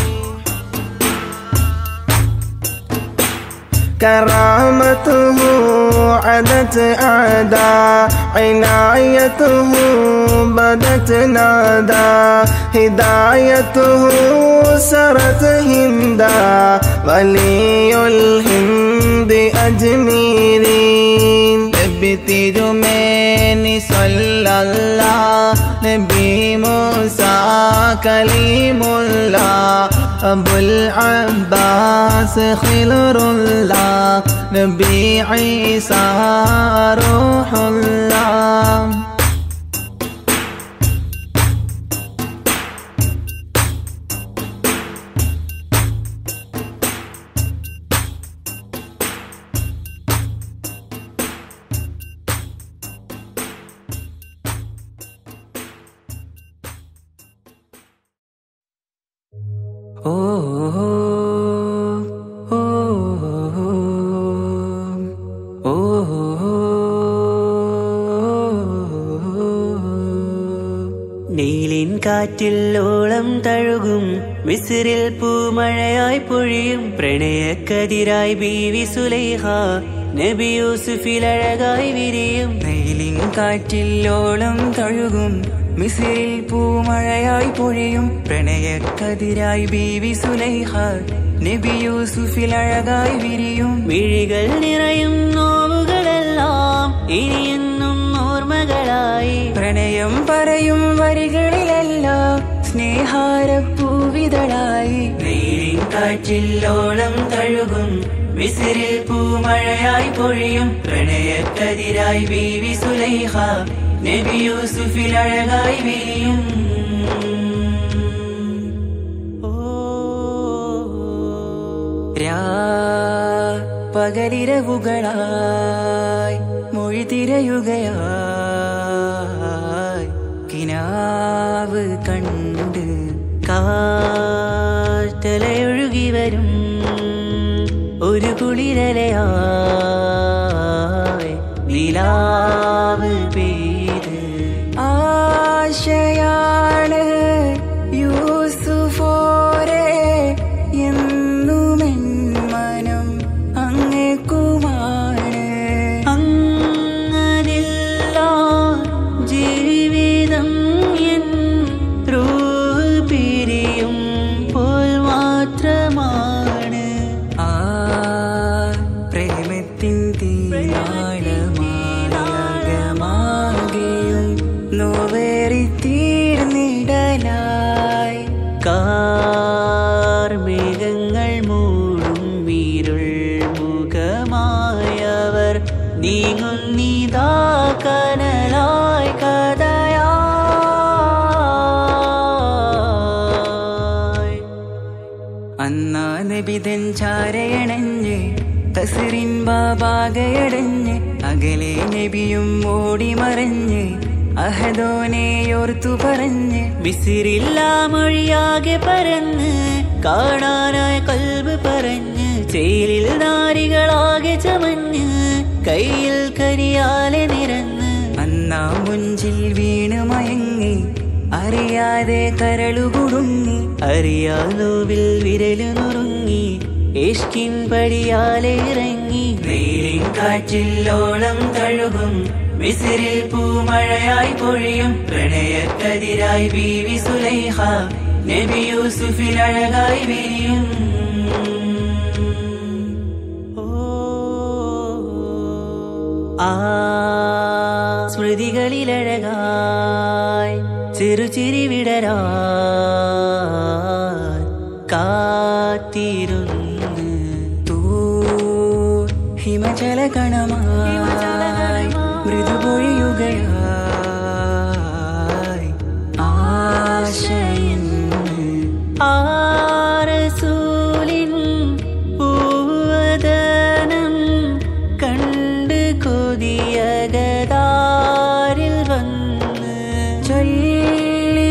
كرامته عدت أعداء عنايته بدت نادى هدايته سرت هندا ولي الهند أجميري. നബി തിരുമേനി സല്ലല്ലാഹ് നബി മൂസ കലീമുല്ലാഹ് അബുൽ അബ്ബാസ് ഖിലുറുല്ലാഹ് നബി ഈസ റൂഹുല്ലാഹ്. ഓ ഓ ഓ നീലിൻ കാറ്റിൽ ഓളം തഴുകും മിസ്രിൽ പൂമഴയായി പൊഴിയും പ്രണയക്കതിരായി ബീവി സുലൈഹ നബി യൂസുഫിൽ അഴകായി വിരിയും. നീലിൻ കാറ്റിൽ ഓളം തഴുകും മിസ്രിൽ പൂമഴയായി പൊഴിയും പ്രണയക്കതിരായി ബീവി സുലൈഹ നബി യൂസുഫിൽ അഴകായി വിരിയും. മിഴികൾ നിറയും നോവുകളെല്ലാം ഇനിയെന്നും ഓർമ്മകളായി പ്രണയം പറയും വരികളിലെല്ലാം സ്നേഹാരപ്പൂവിതളായി. നീലിൻ കാറ്റിൽ ഓളം തഴുകും മിസ്രിൽ പൂമഴയായി പൊഴിയും പ്രണയക്കതിരായി ബീവി സുലൈഹ നബി യൂസുഫിൽ അഴകായി വിരിയും. പകലിരവുകളായി മൊഴി തിരയുകയായി കിനാവ് കണ്ട് കാറ്റലയൊഴുകി വരും ഒരു കുളിരലയായി നിലാവ് പെയ്ത് ആശയാണ് യൂസുഫോരെ എന്നുമെൻ മനം അങ്ങേക്കുമാണ്. അങ്ങനില്ല ജീവിതം എൻ റൂഹ് പിരിയും പോൽ മാത്രമാണ്. ആ പ്രേമത്തിൻ തീരാളമാകെയും നോവേറി തീർന്നിടലായി കാർമേഘങ്ങൾ മൂടും വീരുൾ മുഖമായവർ നീങ്ങുന്നിതാ കനലായി കഥയായി. അന്നാ നബിതൻ ചാരയണഞ്ഞ് തസ്റിൻ ബാബാകയടഞ്ഞ് അകലെ നബിയും ഓടി മറഞ്ഞ് അഹദോനെയോർത്തു പറഞ്ഞ് മിസ്രില്ല മൊഴിയാകെ പരന്ന് കാണാനായ കൽബ് പറഞ്ഞ് ചേലിൽ നാരികളാകെ ചമഞ്ഞ് കയ്യിൽ കരിയാലെ നിരന്ന് അന്നാ മുഞ്ചിൽ വീണ് മയങ്ങി അറിയാതെ കരളുകുടുങ്ങി അറിയാലോവിൽ വിരല് നുറുങ്ങി ഇഷ്കിൻ പടിയാലെ ഇറങ്ങി. നീലിൻ കാറ്റിൽ ഓളം തഴുകും മിസ്രിൽ പൂമഴയായി പൊഴിയും പ്രണയക്കതിരായി ബീവി സുലൈഹ നബി യൂസുഫിൽ അഴകായി വിരിയും. ആ സ്മൃതികളിലഴകായി ചെറുചിരി വിടരാൻ കാത്തിരുന്ന് തൂ ഹിമജല കണമായി മൃദുപൊഴിയുകയായി ആശയിൻ ആരസൂലിൻ പൂവദനം കണ്ട് കൊതിയകതാരിൽ വന്ന് ചൊല്ലി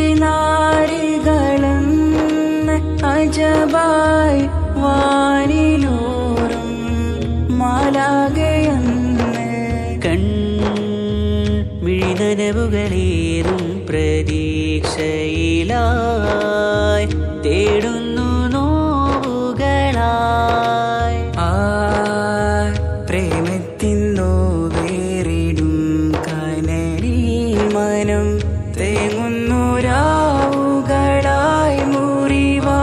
നാരികളെന്ന് അജബായി വാനിലൂറും മാലാകയെന്ന് കൺമിഴിനനവുകളേറും പ്രതീക്ഷയിലായി തേടുന്നു നോവുകളായി. ആ പ്രേമത്തിൻ നോവേറിടും കനലിൽ മനം തേങ്ങുന്നു രാവുകളായി മുറിവാ.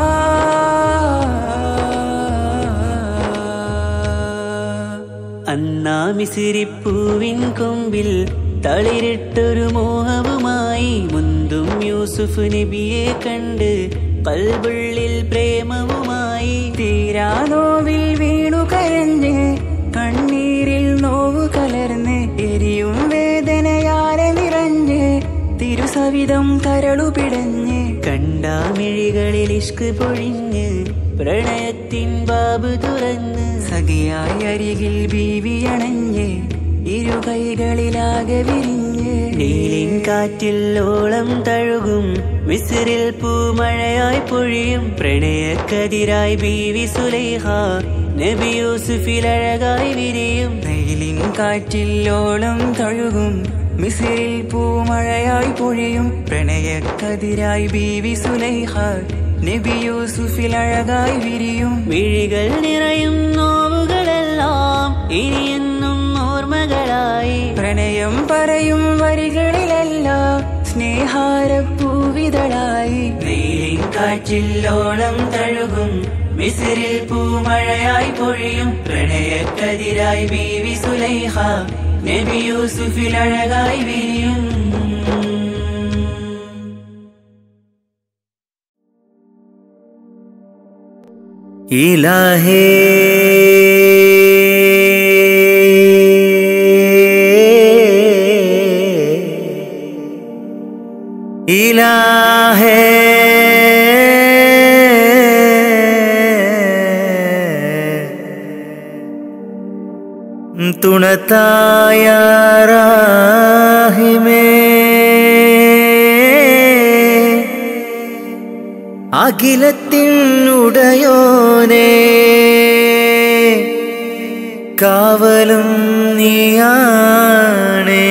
അന്നാ മിസിരിപ്പൂവിൻ കൊമ്പിൽ തളിരിട്ടൊരു മോഹവുമായി മുന്തും യൂസുഫ് നബിയെ കണ്ട് കൽബുള്ളിൽ പ്രേമവുമായി തീരാനോവിൽ വീണു കരഞ്ഞ് കണ്ണീരിൽ നോവ് കലർന്ന് എരിയും വേദനയാലെ നിറഞ്ഞ് തിരുസവിധം കരളു പിടഞ്ഞ് കണ്ടാമിഴികളിൽ ഇഷ്ക് പൊഴിഞ്ഞ് പ്രണയത്തിൻ ബാബ് തുറന്ന് സഖിയായി അരികിൽ ബീവി അണഞ്ഞ് ഇരു കൈകളിലാകെ വിരിഞ്ഞ് നീലിൻ കാറ്റിൽ ഓളം തഴുകും മിസ്രിൽ പൂമഴയായി പൊഴിയും പ്രണയക്കതിരായി ബീവി സുലൈഹ നബി യൂസുഫിൽ അഴകായി വിരിയും നീലിൻ കാറ്റിൽ ഓളം തഴുകും മിസ്രിൽ പൂമഴയായി പൊഴിയും പ്രണയക്കതിരായി ബീവി സുലൈഹ നബി യൂസുഫിൽ അഴകായി വിരിയും മിഴികൾ നിറയും നോവുകളെല്ലാം ഇനിയെന്നും ഓർമ്മകളായി പ്രണയം പറയും വരികളിലെല്ലാം സ്നേഹാരപ്പൂവിതളായി നീലിൻ കാറ്റില്ലോളം തഴുകും മിസ്രിൽ പൂമഴയായി പൊഴിയും പ്രണയക്കതിരായി ബീവി സുലൈഹ നബി യൂസുഫിൽ അഴകായി വിരിയും ഇലാഹേ ഇലാഹേ തുണതായ റാഹിമേ അഖിലത്തിനുടയോനേ കാവലും നീയാണേ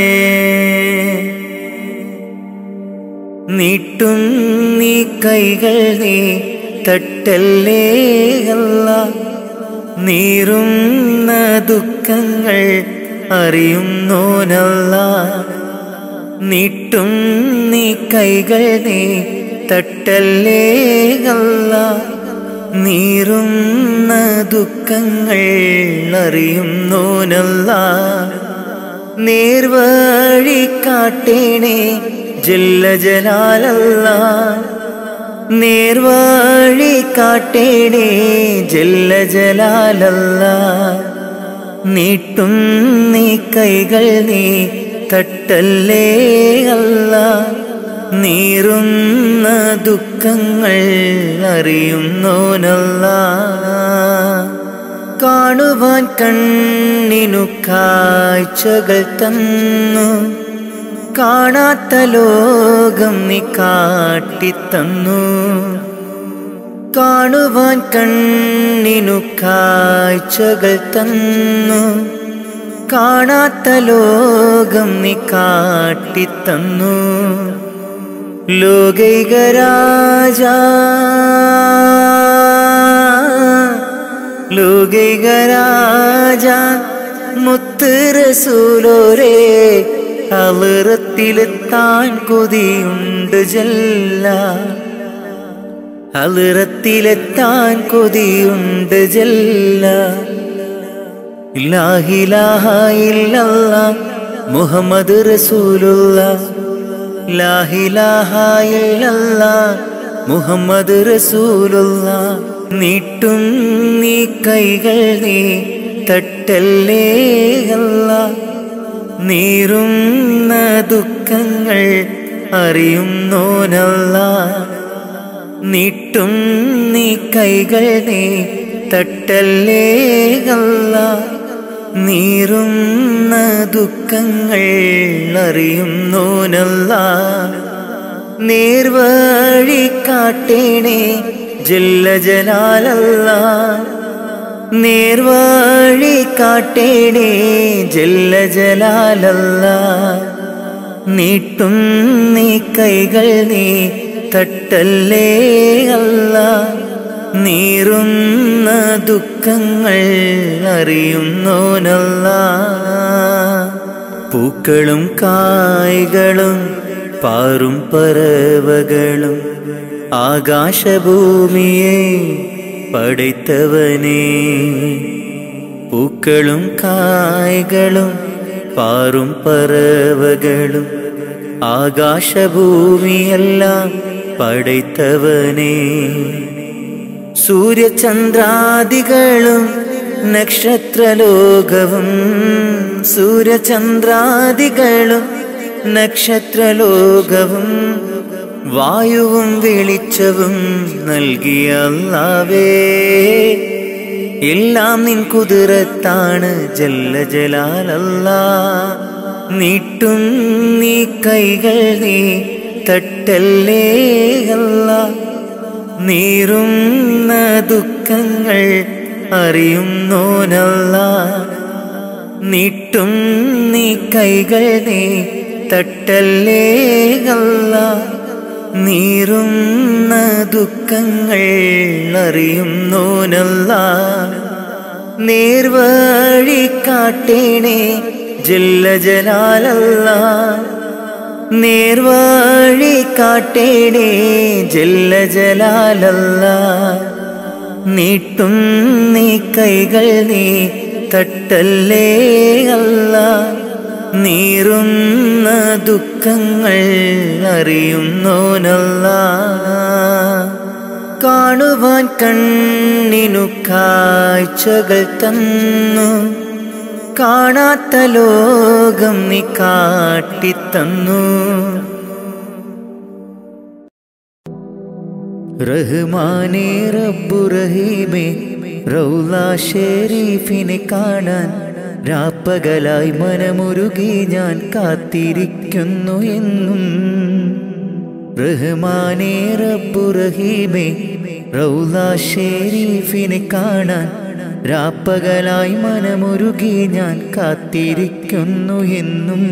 നീട്ടും നീ കൈകൾ നീ തട്ടല്ലേ അല്ലാ നീറുന്ന ദുഃഖങ്ങൾ അറിയുന്നോനല്ലാ നീട്ടും നീ കൈകൾ നീ തട്ടല്ലേ അല്ലാ നീറുന്ന ദുഃഖങ്ങൾ അറിയുന്നോനല്ലാ നേർവഴി കാട്ടേണേ ജല്ല ജലാലല്ലാ നേർവഴി കാട്ടേണേ ജല്ല ജലാലല്ലാ നീട്ടും നീ കൈകൾ നീ തട്ടല്ലേ അല്ലാ നീറുന്ന ദുഃഖങ്ങൾ അറിയുന്നോനല്ലാ കാണുവാൻ കണ്ണിനു കാഴ്ചകൾ തന്നു കാണാത്ത ലോകം നീ കാട്ടിത്തന്നു കാണുവാൻ കണ്ണിനു കാഴ്ചകൾ തന്നു കാണാത്ത ലോകം നീ കാട്ടിത്തന്നു ലോകൈക രാജാ ലോകൈക രാജാ മുത്ത് റസൂലോരേ ഹളറത്തിലെത്താൻ കൊതിയുണ്ട് ജല്ല ഹളറത്തിലെത്താൻ കൊതിയുണ്ട് ജല്ല ലാ ഇലാഹ ഇല്ലല്ലാഹ് മുഹമ്മദ് റസൂലുള്ളാഹ് ലാ ഇലാഹ ഇല്ലല്ലാഹ് മുഹമ്മദ് റസൂലുള്ളാഹ് നീട്ടും നീ കൈകൾ നീ തട്ടല്ലേ അല്ലാ നീറുന്ന ദുഃഖങ്ങൾ അറിയുന്നോനല്ലാ നീട്ടും നീ കൈകൾ നീ തട്ടല്ലേ അല്ലാ നീറുന്ന ദുഃഖങ്ങൾ അറിയുന്നോനല്ലാ നേർവഴി കാട്ടേണേ ജല്ല ജലാലല്ലാ നേർവഴി കാട്ടേണേ ജല്ല ജലാലല്ലാ നീട്ടും നീ കൈകൾ നീ തട്ടല്ലേ അല്ലാ നീറുന്ന ദുഃഖങ്ങൾ അറിയുന്നോനല്ലാ പൂക്കളും കായ്കളും പാറും പറവകളും ആകാശഭൂമിയെ പടൈത്തവനേ പൂക്കളും കായ്കളും പാറും പറവകളും ആകാശഭൂമിയെല്ലാം പടൈത്തവനേ സൂര്യചന്ദ്രാദികളും നക്ഷത്രലോകവും സൂര്യചന്ദ്രാദികളും നക്ഷത്രലോകവും വായുവും വെളിച്ചവും നൽകിയ അല്ലാഹുവേ എല്ലാം നിൻ കുതിരത്താണ് ജല്ല ജലാലല്ലാഹ് നീട്ടും നീ കൈകൾ നീ തട്ടല്ലേ അല്ലാഹ് നീറുന്ന ദുഃഖങ്ങൾ അറിയുന്നോനല്ലാഹ് നീട്ടും നീ കൈകൾ നീ തട്ടല്ലേ അല്ലാഹ് നീറുന്ന ദുഃഖങ്ങൾ അറിയുന്നോനല്ലാഹ് നേർവഴി കാട്ടേണേ ജല്ല ജലാലല്ലാഹ് നേർവഴി കാട്ടേണേ ജല്ല ജലാലല്ലാഹ് നീട്ടും നീ കൈകൾ നീ തട്ടല്ലേ അല്ലാഹ് നീറുന്ന ദുഃഖങ്ങൾ അറിയുന്നോനല്ലാഹ് കാണുവാൻ കണ്ണിനു കാഴ്ചകൾ തന്നു കാണാത്ത ലോകം നീ കാട്ടിത്തന്നു റഹ്മാനേ റബ്ബു റഹീമേ റൗള ഷരീഫിനെ കാണാൻ രാപ്പകലായി മനമുരുകി ഞാൻ കാത്തിരിക്കുന്നു എന്നും റഹ്മാനേ റബ്ബു റഹീമേ റൗള ഷരീഫിനെ കാണാൻ രാപ്പകലായി മനമുരുകി ഞാൻ കാത്തിരിക്കുന്നു എന്നും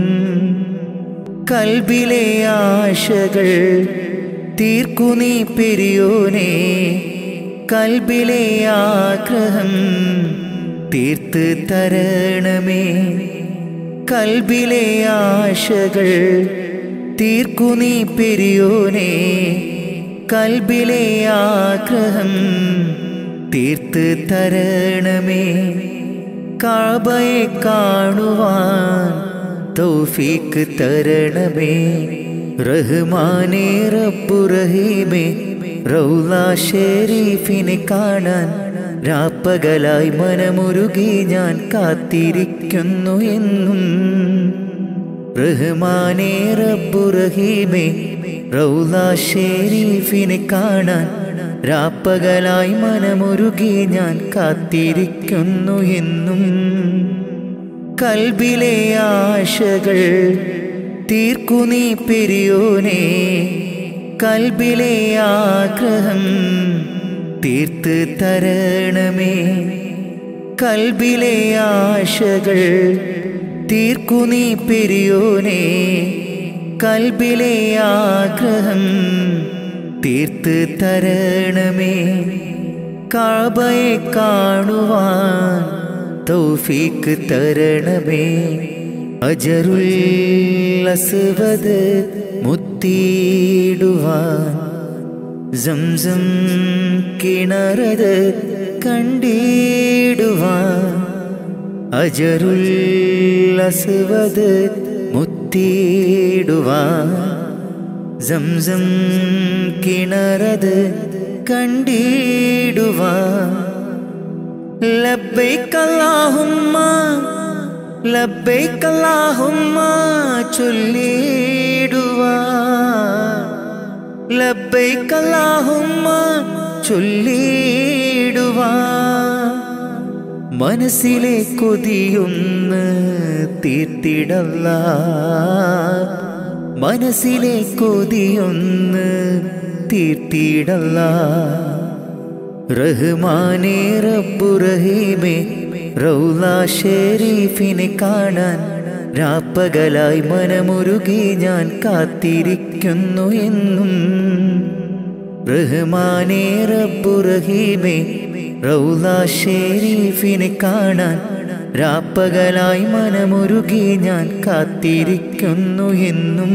കൽബിലെ ആശകൾ തീർക്കു നീ പെരിയോനേ കൽബിലെ ആഗ്രഹം തീർത്ത് തരണമേ കൽബിലെ ആശകൾ തീർക്കു നീ പെരിയോനേ കൽബിലെ ആഗ്രഹം തീർത്ത് തരണമേ കഅബയെ കാണുവാൻ തൗഫീഖ് തരണമേ റഹ്മാനേ റബ്ബു റഹീമേ റൗള ഷരീഫിനെ കാണാൻ രാപ്പകലായി മനമുരുകി ഞാൻ കാത്തിരിക്കുന്നു എന്നും റഹ്മാനേ റബ്ബു റഹീമേ റൗള ഷരീഫിനെ കാണാൻ രാപ്പകലായി മനമുരുകി ഞാൻ കാത്തിരിക്കുന്നു എന്നും കൽബിലെ ആശകൾ തീർക്കു നീ പെരിയോനേ കൽബിലെ ആഗ്രഹം തീർത്ത് തരണമേ കൽബിലെ ആശകൾ തീർക്കു നീ പെരിയോനേ കൽബിലെ ആഗ്രഹം തീർത്ത് തരണമേ കഅബയെ കാണുവാൻ തൗഫീഖ് തരണമേ അജറുൽ അസ്വദ് മുത്തിയിടുവാൻ സംസം കിണറത് കണ്ടിടുവാൻ അജറുൽ അസ്വദ് മുത്തിയിടുവാൻ സംസം കിണറത് കണ്ടിടുവാൻ ലബ്ബൈക അല്ലാഹുമ്മ ലബ്ബൈക അല്ലാഹുമ്മ ചൊല്ലിടുവാൻ ലബ്ബൈക അല്ലാഹുമ്മ ചൊല്ലിടുവാൻ മനസ്സിലെ കൊതിയൊന്ന് തീർത്തിടല്ലാഹ് മനസ്സിലെ കൊതിയൊന്ന് തീർത്തിടല്ലാഹ് റഹ്മാനേ റബ്ബു റഹീമേ റൗള ഷരീഫിനെ കാണാൻ രാപ്പകലായി മനമുരുകി ഞാൻ കാത്തിരിക്കുന്നു എന്നും റഹ്മാനേ റബ്ബു റഹീമേ റൗള ഷരീഫിനെ കാണാൻ രാപ്പകലായി മനമുരുകി ഞാൻ കാത്തിരിക്കുന്നു എന്നും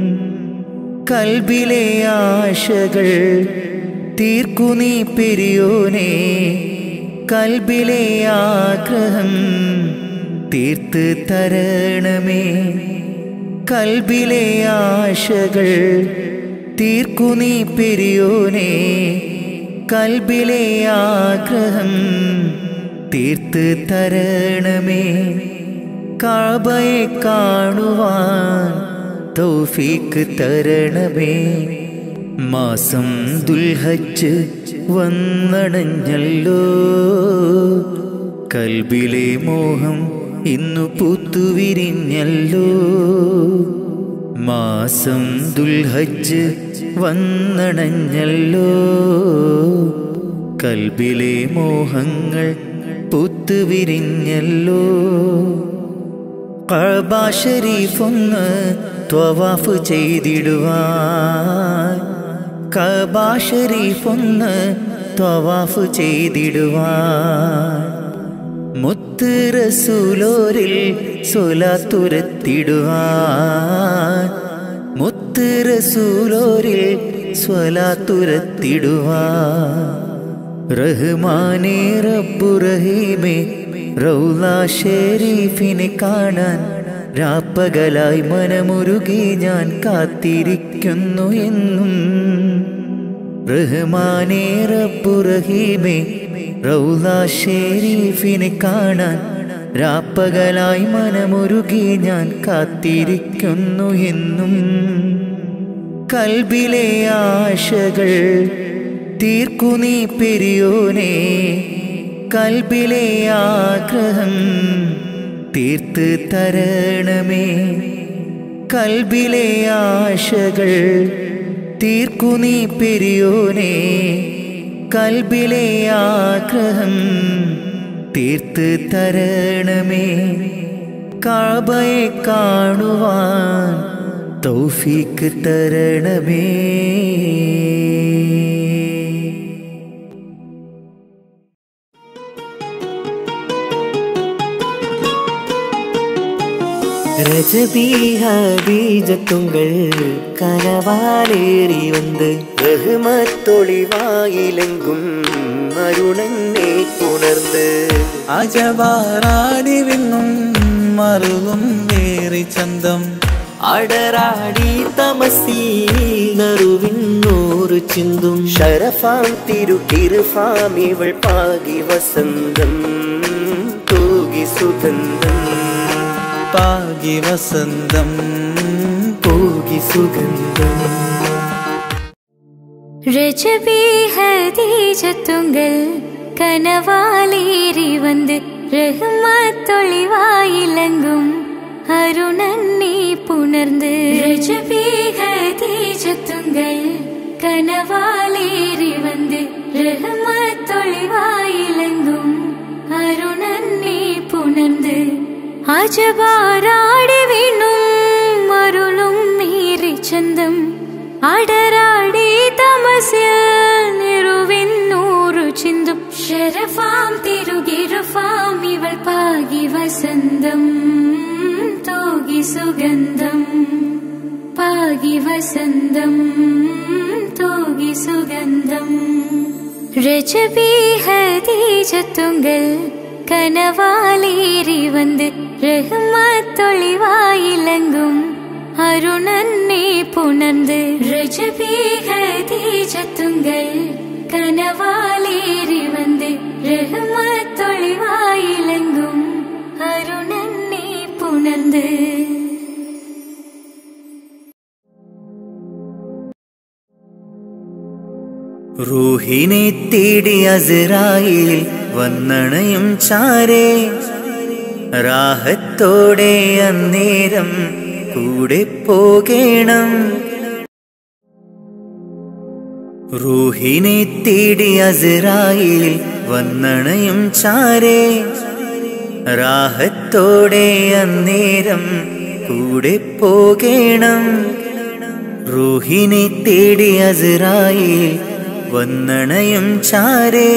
കൽബിലെ ആശകൾ തീർക്കു നീ പെരിയോനേ കൽബിലെ ആഗ്രഹം തീർത്ത് തരണമേ. കൽബിലെ ആശകൾ തീർക്കു നീ പെരിയോനെ. കൽബിലെ ആഗ്രഹം തീർത്ത് തരണമേ. കഅബയെ കാണുവാൻ തൗഫീക്ക് തരണമേ. മാസം ദുൽഹജ്ജ് വന്നണഞ്ഞല്ലോ. കൽബിലെ മോഹം ഇന്നു പൂത്തുവിരിഞ്ഞല്ലോ. മാസം ദുൽഹജ്ജ് വന്നണഞ്ഞല്ലോ. കൽബിലെ മോഹങ്ങൾ പൂത്തുവിരിഞ്ഞല്ലോ. കഅബ ശരീഫൊന്ന് ത്വവാഫ് ചെയ്തിടുവാൻ. കഅബ ശരീഫൊന്ന് ത്വവാഫ് ചെയ്തിടുവാൻ. മുത്ത് റസൂലോരിൽ സ്വലാത്തുരത്തിടുവാൻ. മുത്ത് റസൂലോരിൽ സ്വലാത്തുരത്തിടുവാൻ. റഹ്മാനേ റബ്ബു റഹീമേ റൗള ഷരീഫിനെ കാണാൻ രാപ്പകലായി മനമുരുകി ഞാൻ കാത്തിരിക്കുന്നു എന്നും. റഹ്മാനേ റബ്ബു റഹീമേ റൗള ഷരീഫിനെ കാണാൻ രാപ്പകലായി മനമുരുകി ഞാൻ കാത്തിരിക്കുന്നു എന്നും. കൽബിലെ ആശകൾ തീർക്കു നീ പെരിയോനെ. കൽബിലെ ആഗ്രഹം തീർത്ത് തരണമേ. കൽബിലെ ആശകൾ തീർക്കു നീ പെരിയോനെ. കൽബിലെ ആഗ്രഹം തീർത്ത് തരണമേ. കഅബയെ കാണുവാൻ തൗഫീക്ക് തരണമേ. ரஜபி ஹதீஜத்துங்கள் கனவாலேறி வந்து ரஹ்மத்தொளிவாயிலெங்கும் അരുണനെ പുണർന്ന് അജവാറാടി വിണ്ണും മറുകും വേറി ചന്തം അടരാടി തമസീൽ നറുവിന്നൂറ് ചിന്തും ശരഫാം തിരുകിർഫാം ഇവൾ പാകി വസന്തം തൂകി സുഗന്ധം പാകി വസന്തം തൂകി സുഗന്ധം രജബി ഹദീജത്തുങ്കൾ കനവാലേറി വന്ന് റഹ്മത്തൊളിവായിലങ്കും അരുണനെ പുണർന്ന് രജബി ഹദീജത്തുങ്കൾ കനവാലേറി വന്ന് റഹ്മത്തൊളിവായിലങ്കും അരുണനെ പുണർന്ന് അജബാരാടി വീണും അരുളും നീറി ചന്തം അടരാടി തമസിൽ നിറുവിന്നൂറു ചിന്തും ശരഫാം തിരുകിർഫാം ഇവൾ പാകി വസന്തം തൂകി സുഗന്ധം പാകി വസന്തം തൂകി സുഗന്ധം രജബി ഹദീജത്തുങ്കൾ കനവാലേറി വന്ന് റഹ്മത്തൊളിവായിലങ്കും അരുണനെ പുണർന്ന് രജബി ഹദീജത്തുങ്കൾ കനവാലേറി വന്ന് റഹ്മത്തൊളിവായിലങ്കും അരുണനെ പുണർന്ന് റൂഹിനെ തേടി അസ്രായിൽ വന്നണയും ചാരേ റാഹത്തോടെ അന്നേരം കൂടെ പോകേണം. റൂഹിനെ തേടി അസ്രായിൽ വന്നണയും ചാരേ റാഹത്തോടെ അന്നേരം കൂടെ പോകേണം. റൂഹിനെ തേടി അസ്രായിൽ വന്നണയും ചാരേ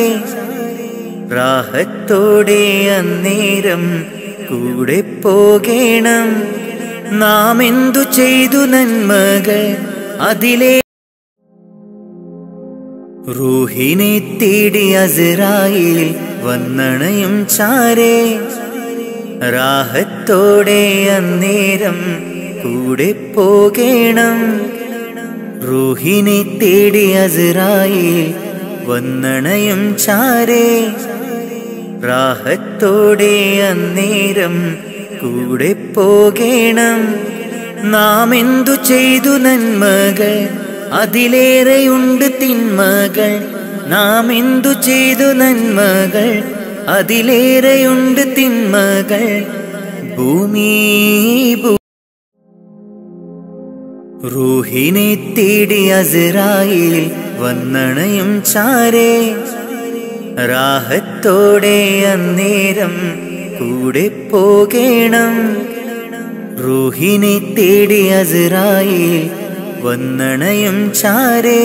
റാഹത്തോടെ അന്നേരം കൂടെ പോകേണം. നാം എന്തു ചെയ്തു നന്മകൾ അതിലെ റൂഹിനെ തേടി അസ്രായീൽ വന്നണയും ചാരേ റാഹത്തോടെ അന്നേരം കൂടെ പോകേണം. റൂഹിനെ തേടി അസ്രായീൽ വന്നണയും ചാരേ റാഹത്തോടെ അന്നേരം കൂടെ പോകേണം. നാം എന്തു ചെയ്തു നന്മകൾ അതിലേറെയുണ്ട് തിന്മകൾ. നാം എന്തു ചെയ്തു നന്മകൾ അതിലേറെയുണ്ട് തിന്മകൾ. ഭൂമി റൂഹിനെ തേടി അസ്രായീൽ വന്നണയും ചാരേ റാഹത്തോടെ അന്നേരം കൂടെ പോകേണം. റൂഹിനെ തേടി അസ്രായീൽ വന്നണയും ചാരേ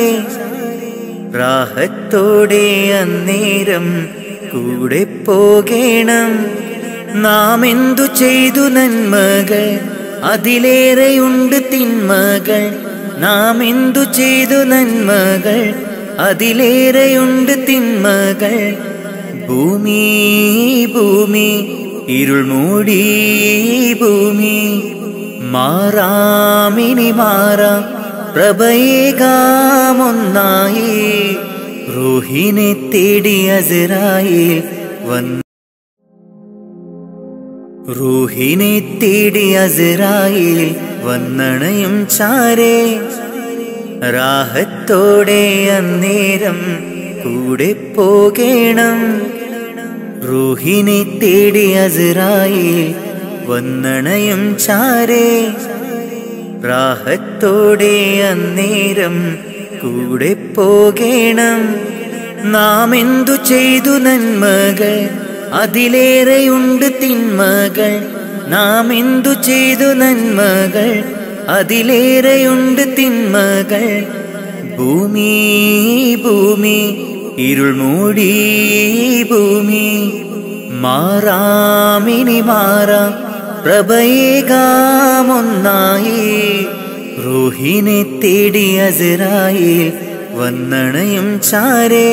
റാഹത്തോടെ അന്നേരം കൂടെ പോകേണം. നാം എന്തു ചെയ്തു നന്മകൾ അതിലേറെയുണ്ട് തിന്മകൾ. നാം എന്തു ചെയ്തു നന്മകൾ അതിലേറെയുണ്ട് തിന്മകൾ. ഭൂമി ഭൂമി ഇരുൾ മൂടി ഭൂമി മാറാമിനി മാറാം പ്രഭയേകാമൊന്നായി. റൂഹിനെ തേടി അസ്രായീൽ വന്ന് റൂഹിനെ തേടി അസ്രായീൽ വന്നണയും ചാരേ റാഹത്തോടെ അന്നേരം കൂടെ പോകേണം. റൂഹിനെ തേടി അസ്രായീൽ വന്നണയും ചാരേ റാഹത്തോടെ അന്നേരം കൂടെ പോകേണം. നാം എന്തു ചെയ്തു നന്മകൾ അതിലേറെയുണ്ട് തിന്മകൾ. നാം എന്തു ചെയ്തു നന്മകൾ അതിലേറെയുണ്ട് തിന്മകൾ. ഭൂമി ഭൂമി ഇരുൾ മൂടി ഭൂമി മാറാമിനി മാറാം പ്രഭയേകാമൊന്നായി. റൂഹിനെ തേടി അസ്രായീൽ വന്നണയും ചാരേ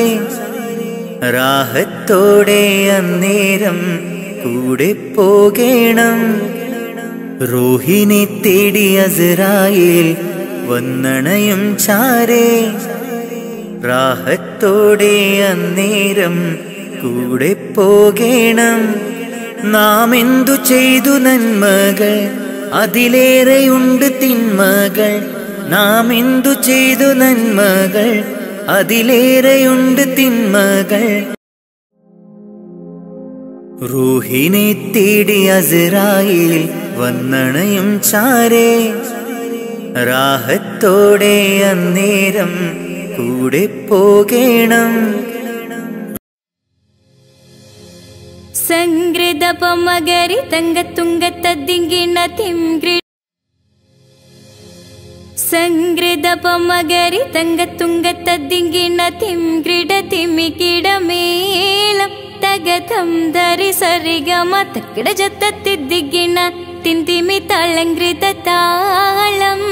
റാഹത്തോടെ അന്നേരം കൂടെ പോകേണം. റൂഹിനെ തേടി അസ്രായീൽ വന്നണയും ചാരേ റാഹത്തോടെ അന്നേരം കൂടെ പോകേണം. നാം എന്തു ചെയ്തു നന്മകൾ അതിലേറെയുണ്ട് തിന്മകൾ. നാം എന്തു ചെയ്തു നന്മകൾ അതിലേറെയുണ്ട് തിന്മകൾ. റൂഹിനെ തേടി അസ്രായീൽ വന്നണയും ചാരേ റാഹത്തോടെ അന്നേരം കൂടെ പോകേണം. സംഗൃത പമഗരി തങ്കത്തുങ്കത്തദ്ദിങ്കിണ തിംഗ്രി സംഗൃത പമഗരി തങ്കത്തുങ്കത്തദ്ദിങ്കിണ തിംഗ്രിട തിമികിടമേളം തഗതം ധരി സരിഗമ തക്കിട ജത്തത്തിദ്ദിങ്കിണ തിന്തിമി തളങ്കൃത താളം.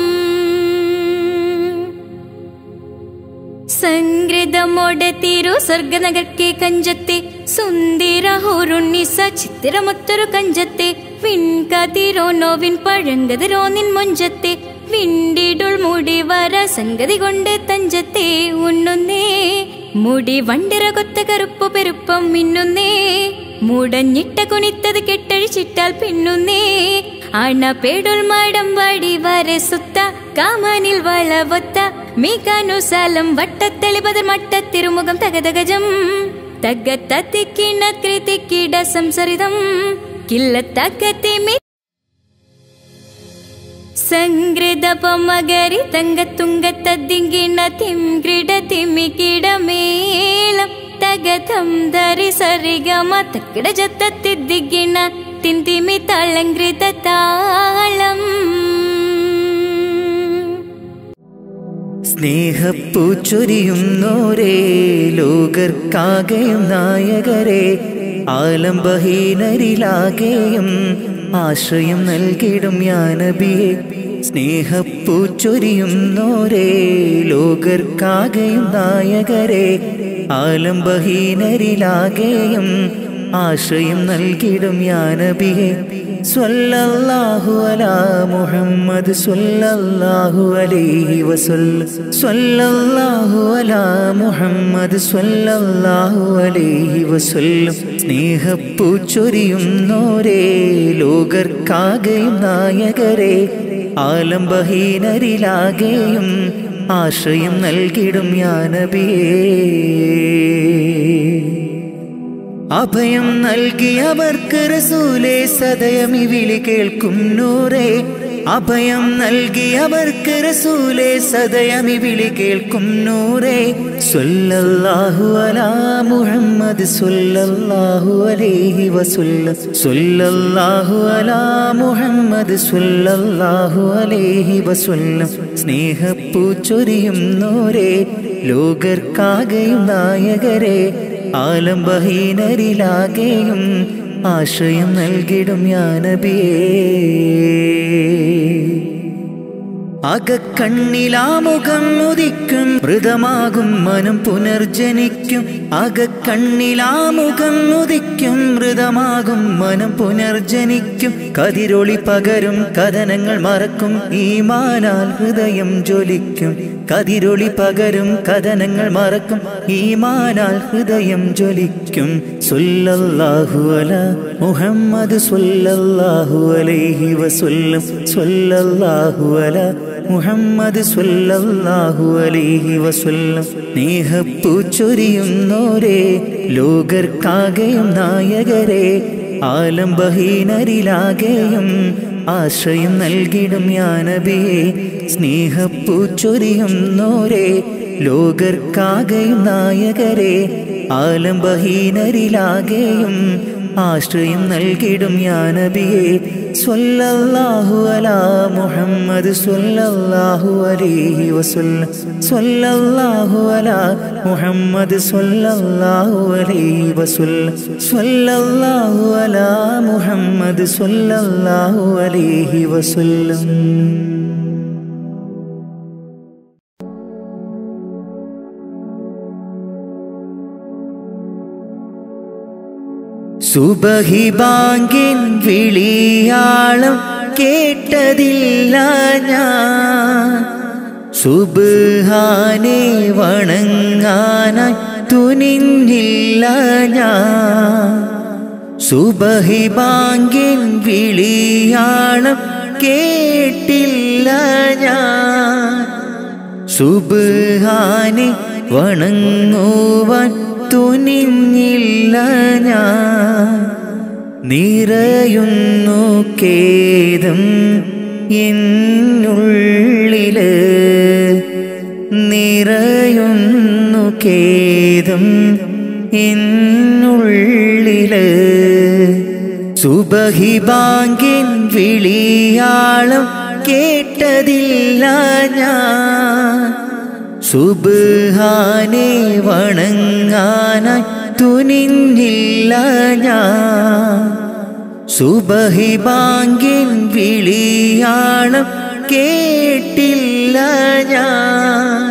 സംഗൃതമോടത്തിരു സ്വർഗനഗർക്കെ കഞ്ചത്തെ സുന്ദര ഹോറുണ്ണിസ ചിത്തിരമൊത്തൊരു കഞ്ചത്തെ വിൺകതിരോ നോവിൻ പഴങ്കതിരോ നിൻ മൊഞ്ചത്തെ വിണ്ടിടുൾ മുടി വര സംഗതി കൊണ്ട് തഞ്ചത്തെ ഉണ്ണുന്നേ മുടി വണ്ടിര കൊത്ത കറുപ്പു പെരുപ്പം മിന്നുന്നേ മുടഞ്ഞിട്ട കുനിത്തത് കെട്ടഴിച്ചിട്ടാൽ പിന്നുന്നേ അണ പേടുൾ മാടം വാടി വരെ സുത്ത കാമാനിൽ വളവൊത്ത മീകാനുസാലം വട്ടത്തെളിപതർ മട്ടത്തിരുമുഖം തകതകജം തഗത്തത്തിക്കിണ കൃതിക്കിട സംസരിതം കില്ലത്തകത്തിമി സംഗൃത പമഗരി തങ്കത്തുങ്കത്തദ്ദിങ്കിണ തിംഗ്രിട തിമികിടമേളം തഗതം ധരി സരിഗമ തക്കിട ജത്തത്തിദ്ദിങ്കിണ തിന്തിമി തളങ്കൃത താളം. സ്നേഹപ്പൂച്ചൊരിയുന്നോരേ ലോകർക്കാകെയും നായകരെ ആലംബഹീനരിലാകെയും ആശ്രയം നൽകിടും യാ നബിയെ സ്നേഹപ്പൂച്ചൊരിയുന്നോരേ ലോകർക്കാകെയും നായകരെ ആലംബഹീനരിലാകെയും ആശ്രയം നൽകിടും യാ നബിയേ സ്വല്ലല്ലാഹു അലാ മുഹമ്മദ് സ്വല്ലല്ലാഹു അലൈഹി വസല്ലം സ്വല്ലല്ലാഹു അലാ മുഹമ്മദ് സ്വല്ലല്ലാഹു അലൈഹി വസല്ലം സ്നേഹപ്പൂച്ചൊരിയുന്നോരേ ലോകർക്കാകെയും നായകരെ ആലംബഹീനരിലാകെയും ആശ്രയം നൽകിടും യാ നബിയേ അഭയം നൽകിയവർക്ക് റസൂലേ സദയമി വിളി കേൾക്കും നൂറേ അഭയം നൽകിയവർക്ക് റസൂലേ സദയമി വിളി കേൾക്കും നൂറേ സ്വല്ലല്ലാഹു അലാ മുഹമ്മദ് സ്വല്ലല്ലാഹു അലൈഹി വസല്ലം സ്വല്ലല്ലാഹു അലാ മുഹമ്മദ് സ്വല്ലല്ലാഹു അലൈഹി വസല്ലം സ്നേഹപ്പൂച്ചൊരിയുന്നോരേ ലോകർക്കാകെയും നായകരെ ആലംബഹീനരിലാകെയും ആശ്രയം നൽകിടും യാ നബിയേ അകക്കണ്ണിലാമുഖം ഉദിക്കും മൃതമാകും മനം പുനർജനിക്കും അകക്കണ്ണിലാമുഖം ഉദിക്കും മൃതമാകും മനം പുനർജനിക്കും കതിരൊളി പകരും കഥനങ്ങൾ മറക്കും ഈമാനാൽ ഹൃദയം ജ്വലിക്കും കതിരൊളി പകരും കഥനങ്ങൾ മറക്കും ഈമാനാൽ ഹൃദയം ജ്വലിക്കും സ്വല്ലല്ലാഹു അലാ മുഹമ്മദ് സ്വല്ലല്ലാഹു അലൈഹി വസല്ലം സ്വല്ലല്ലാഹു അലാ മുഹമ്മദ് സ്വല്ലല്ലാഹു അലൈഹി വസല്ലം സ്നേഹപ്പൂച്ചൊരിയുന്നോരേ ലോകർക്കാകെയും നായകരെ ആലംബഹീനരിലാകെയും ആശ്രയം നൽകിടും യാ നബിയേ സ്നേഹപ്പൂച്ചൊരിയുന്നോരേ ലോകർക്കാകെയും നായകരെ ആലംബഹീനരിലാകെയും ആശ്രയം നൽകിടും യാ നബിയേ സ്വല്ലല്ലാഹു അലാ മുഹമ്മദ് സ്വല്ലല്ലാഹു അലൈഹി വസല്ലം സ്വല്ലല്ലാഹു അലാ മുഹമ്മദ് സ്വല്ലല്ലാഹു അലൈഹി വസല്ലം സ്വല്ലല്ലാഹു അലാ മുഹമ്മദ് സ്വല്ലല്ലാഹു അലൈഹി വസല്ലം സുബഹി ബാങ്കിൻ വിളിയാളം കേട്ടതില്ല ഞാൻ സുബ്ഹാനെ വണങ്ങാനായി തുനിഞ്ഞില്ല ഞാൻ സുബഹി ബാങ്കിൻ വിളിയാളം കേട്ടില്ല ഞാൻ സുബ്ഹാനെ വണങ്ങുവാൻ തുനിഞ്ഞില്ല ഞാൻ നിറയുന്നു ഖേദം എന്നുള്ളില് നിറയുന്നു ഖേദം എന്നുള്ളില് സുബഹി ബാങ്കിൻ വിളിയാളം കേട്ടതില്ല ഞാൻ സുബ്ഹാനെ വണങ്ങാനായി തുനിഞ്ഞില്ല ഞാൻ സുബഹി ബാങ്കിൻ വിളിയാളം കേട്ടില്ല ഞാൻ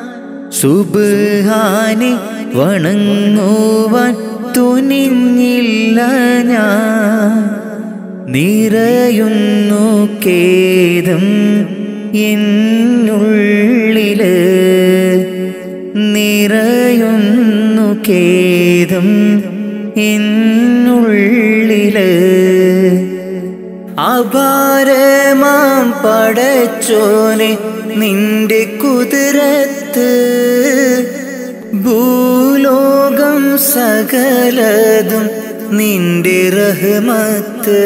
സുബ്ഹാനെ വണങ്ങുവാൻ തുനിഞ്ഞില്ല ഞാൻ നിറയുന്നു ഖേദം എന്നുള്ളില് നിറയുന്നു ഖേദം എന്നുള്ളില് അപാരമാം പടച്ചോനെ നിന്റെ കുതിരത്ത് ഭൂലോകം സകലതും നിന്റെ റഹ്മത്ത്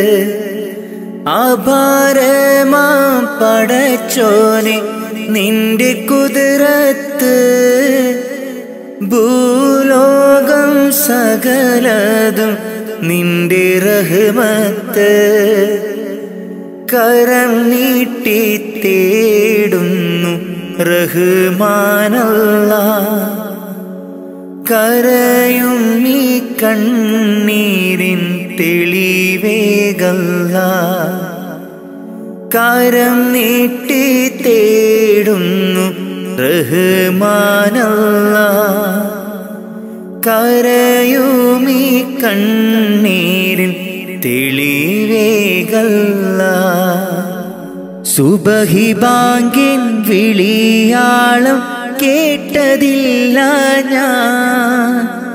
അപാരമാം പടച്ചോനെ നിന്റെ കുതിരത്ത് ഭൂലോകം സകലതും നിന്റെ റഹ്മത്ത് കരം നീട്ടി തേടുന്നു റഹ്മാനല്ലാഹ് കരയും നീ കണ്ണീരിൻ തെളിവേകല്ലാഹ് കരം നീട്ടി തേടുന്നു റഹ്മാനല്ലാഹ്. കരയുമീ കണ്ണീരിൻ തെളിവേകല്ല. സുബഹി ബാങ്കിൻ വിളിയാളം കേട്ടതില്ല ഞാൻ.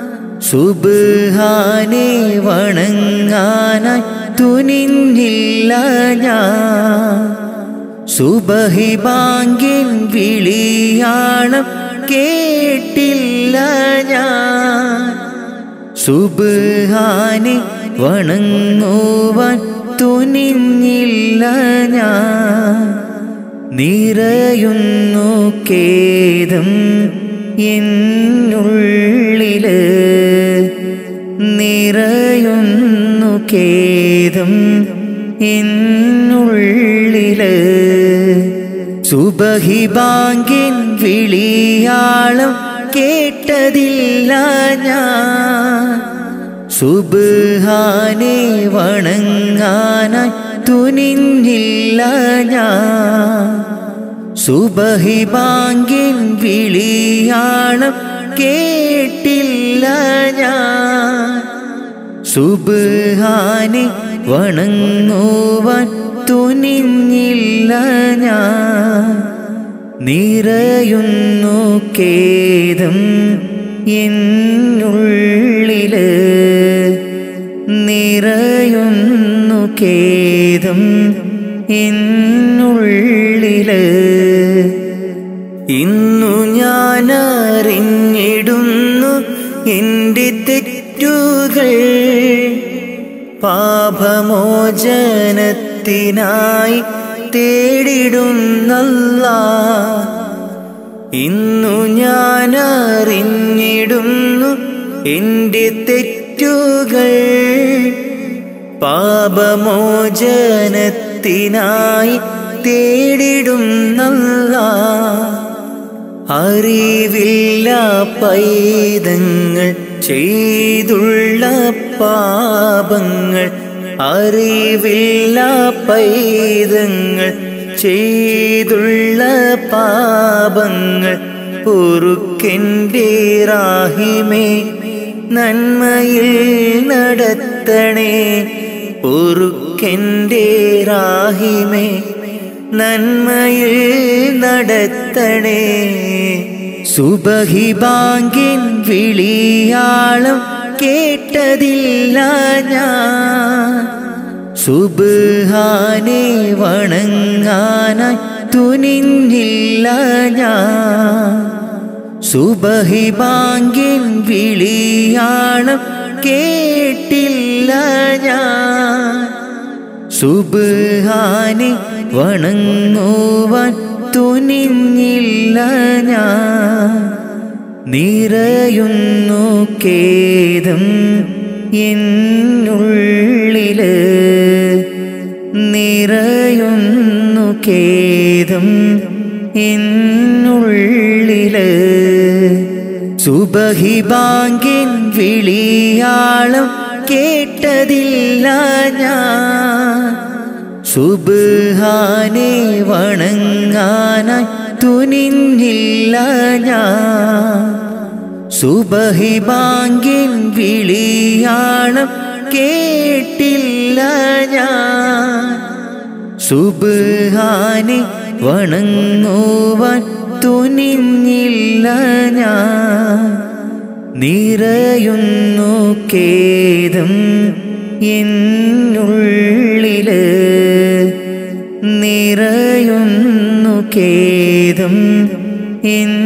സുബ്ഹാനെ വണങ്ങാനായി തുനിഞ്ഞില്ല ഞാൻ. സുബഹി ബാങ്കിൻ വിളിയാളം കേട്ടില്ല ഞാൻ. സുബ്ഹാനെ വണങ്ങുവാൻ തുനിഞ്ഞില്ല ഞാൻ. നിറയുന്നു ഖേദം എന്നുള്ളില്, നിറയുന്നു ഖേദം എന്നുള്ളില്. സുബഹി ബാങ്കിൻ വിളിയാളം കേട്ടതില്ല ഞാൻ. സുബ്ഹാനെ വണങ്ങാനായി തുനിഞ്ഞില്ല ഞാൻ. സുബഹി ബാങ്കിൻ വിളിയാളം കേട്ടില്ല ഞാൻ. സുബ്ഹാനെ വണങ്ങുവാൻ തുനിഞ്ഞില്ല ഞാൻ. നിറയുന്നു ഖേദം എന്നുള്ളില്, നിറയുന്നു ഖേദം എന്നുള്ളില്. ഇന്നു ഞാൻ അറിഞ്ഞിടുന്നു എൻ്റെ തെറ്റുകൾ. പാപമോചനത്തിനായി തേടിടുന്നല്ലാഹ്. ഇന്നു ഞാൻ അറിഞ്ഞിടുന്നു എൻ്റെ തെറ്റുകൾ. പാപമോചനത്തിനായി തേടിടുന്നല്ലാഹ്. അറിവില്ല പൈതങ്ങൾ ചെയ്തുള്ള പാപങ്ങൾ. അറിവില്ല പൈതങ്ങൾ ചെയ്തുള്ള പാപങ്ങൾ. പൊറുക്കെൻ്റെ റാഹിമേ നന്മയിൽ നടത്തണേ. പൊറുക്കെൻ്റെ റാഹിമേ നന്മയിൽ നടത്തണേ. സുബഹി ബാങ്കിൻ വിളിയാളം കേട്ടതില്ല ഞാൻ. സുബ്ഹാനെ വണങ്ങാനായി തുനിഞ്ഞില്ല ഞാൻ. സുബഹി ബാങ്കിൻ വിളിയാളം കേട്ടില്ല ഞാൻ. സുബ്ഹാനെ വണങ്ങുവാൻ തുനിഞ്ഞില്ല ഞാൻ. നിറയുന്നു ഖേദം എന്നുള്ളില്, നിറയുന്നു ഖേദം എന്നുള്ളില്. സുബഹി ബാങ്കിൻ വിളിയാളം കേട്ടതില്ല ഞാൻ. സുബ്ഹാനെ വണങ്ങാനായി തുനിഞ്ഞില്ല ഞാൻ. സുബഹി ബാങ്കിൻ വിളിയാളം കേട്ടില്ല ഞാൻ. സുബ്ഹാനെ വണങ്ങുവാൻ തുനിഞ്ഞില്ല ഞാൻ. നിറയുന്നു ഖേദം എന്നുള്ളില്, നിറയുന്നു ഖേദം എന്നുള്ളില്.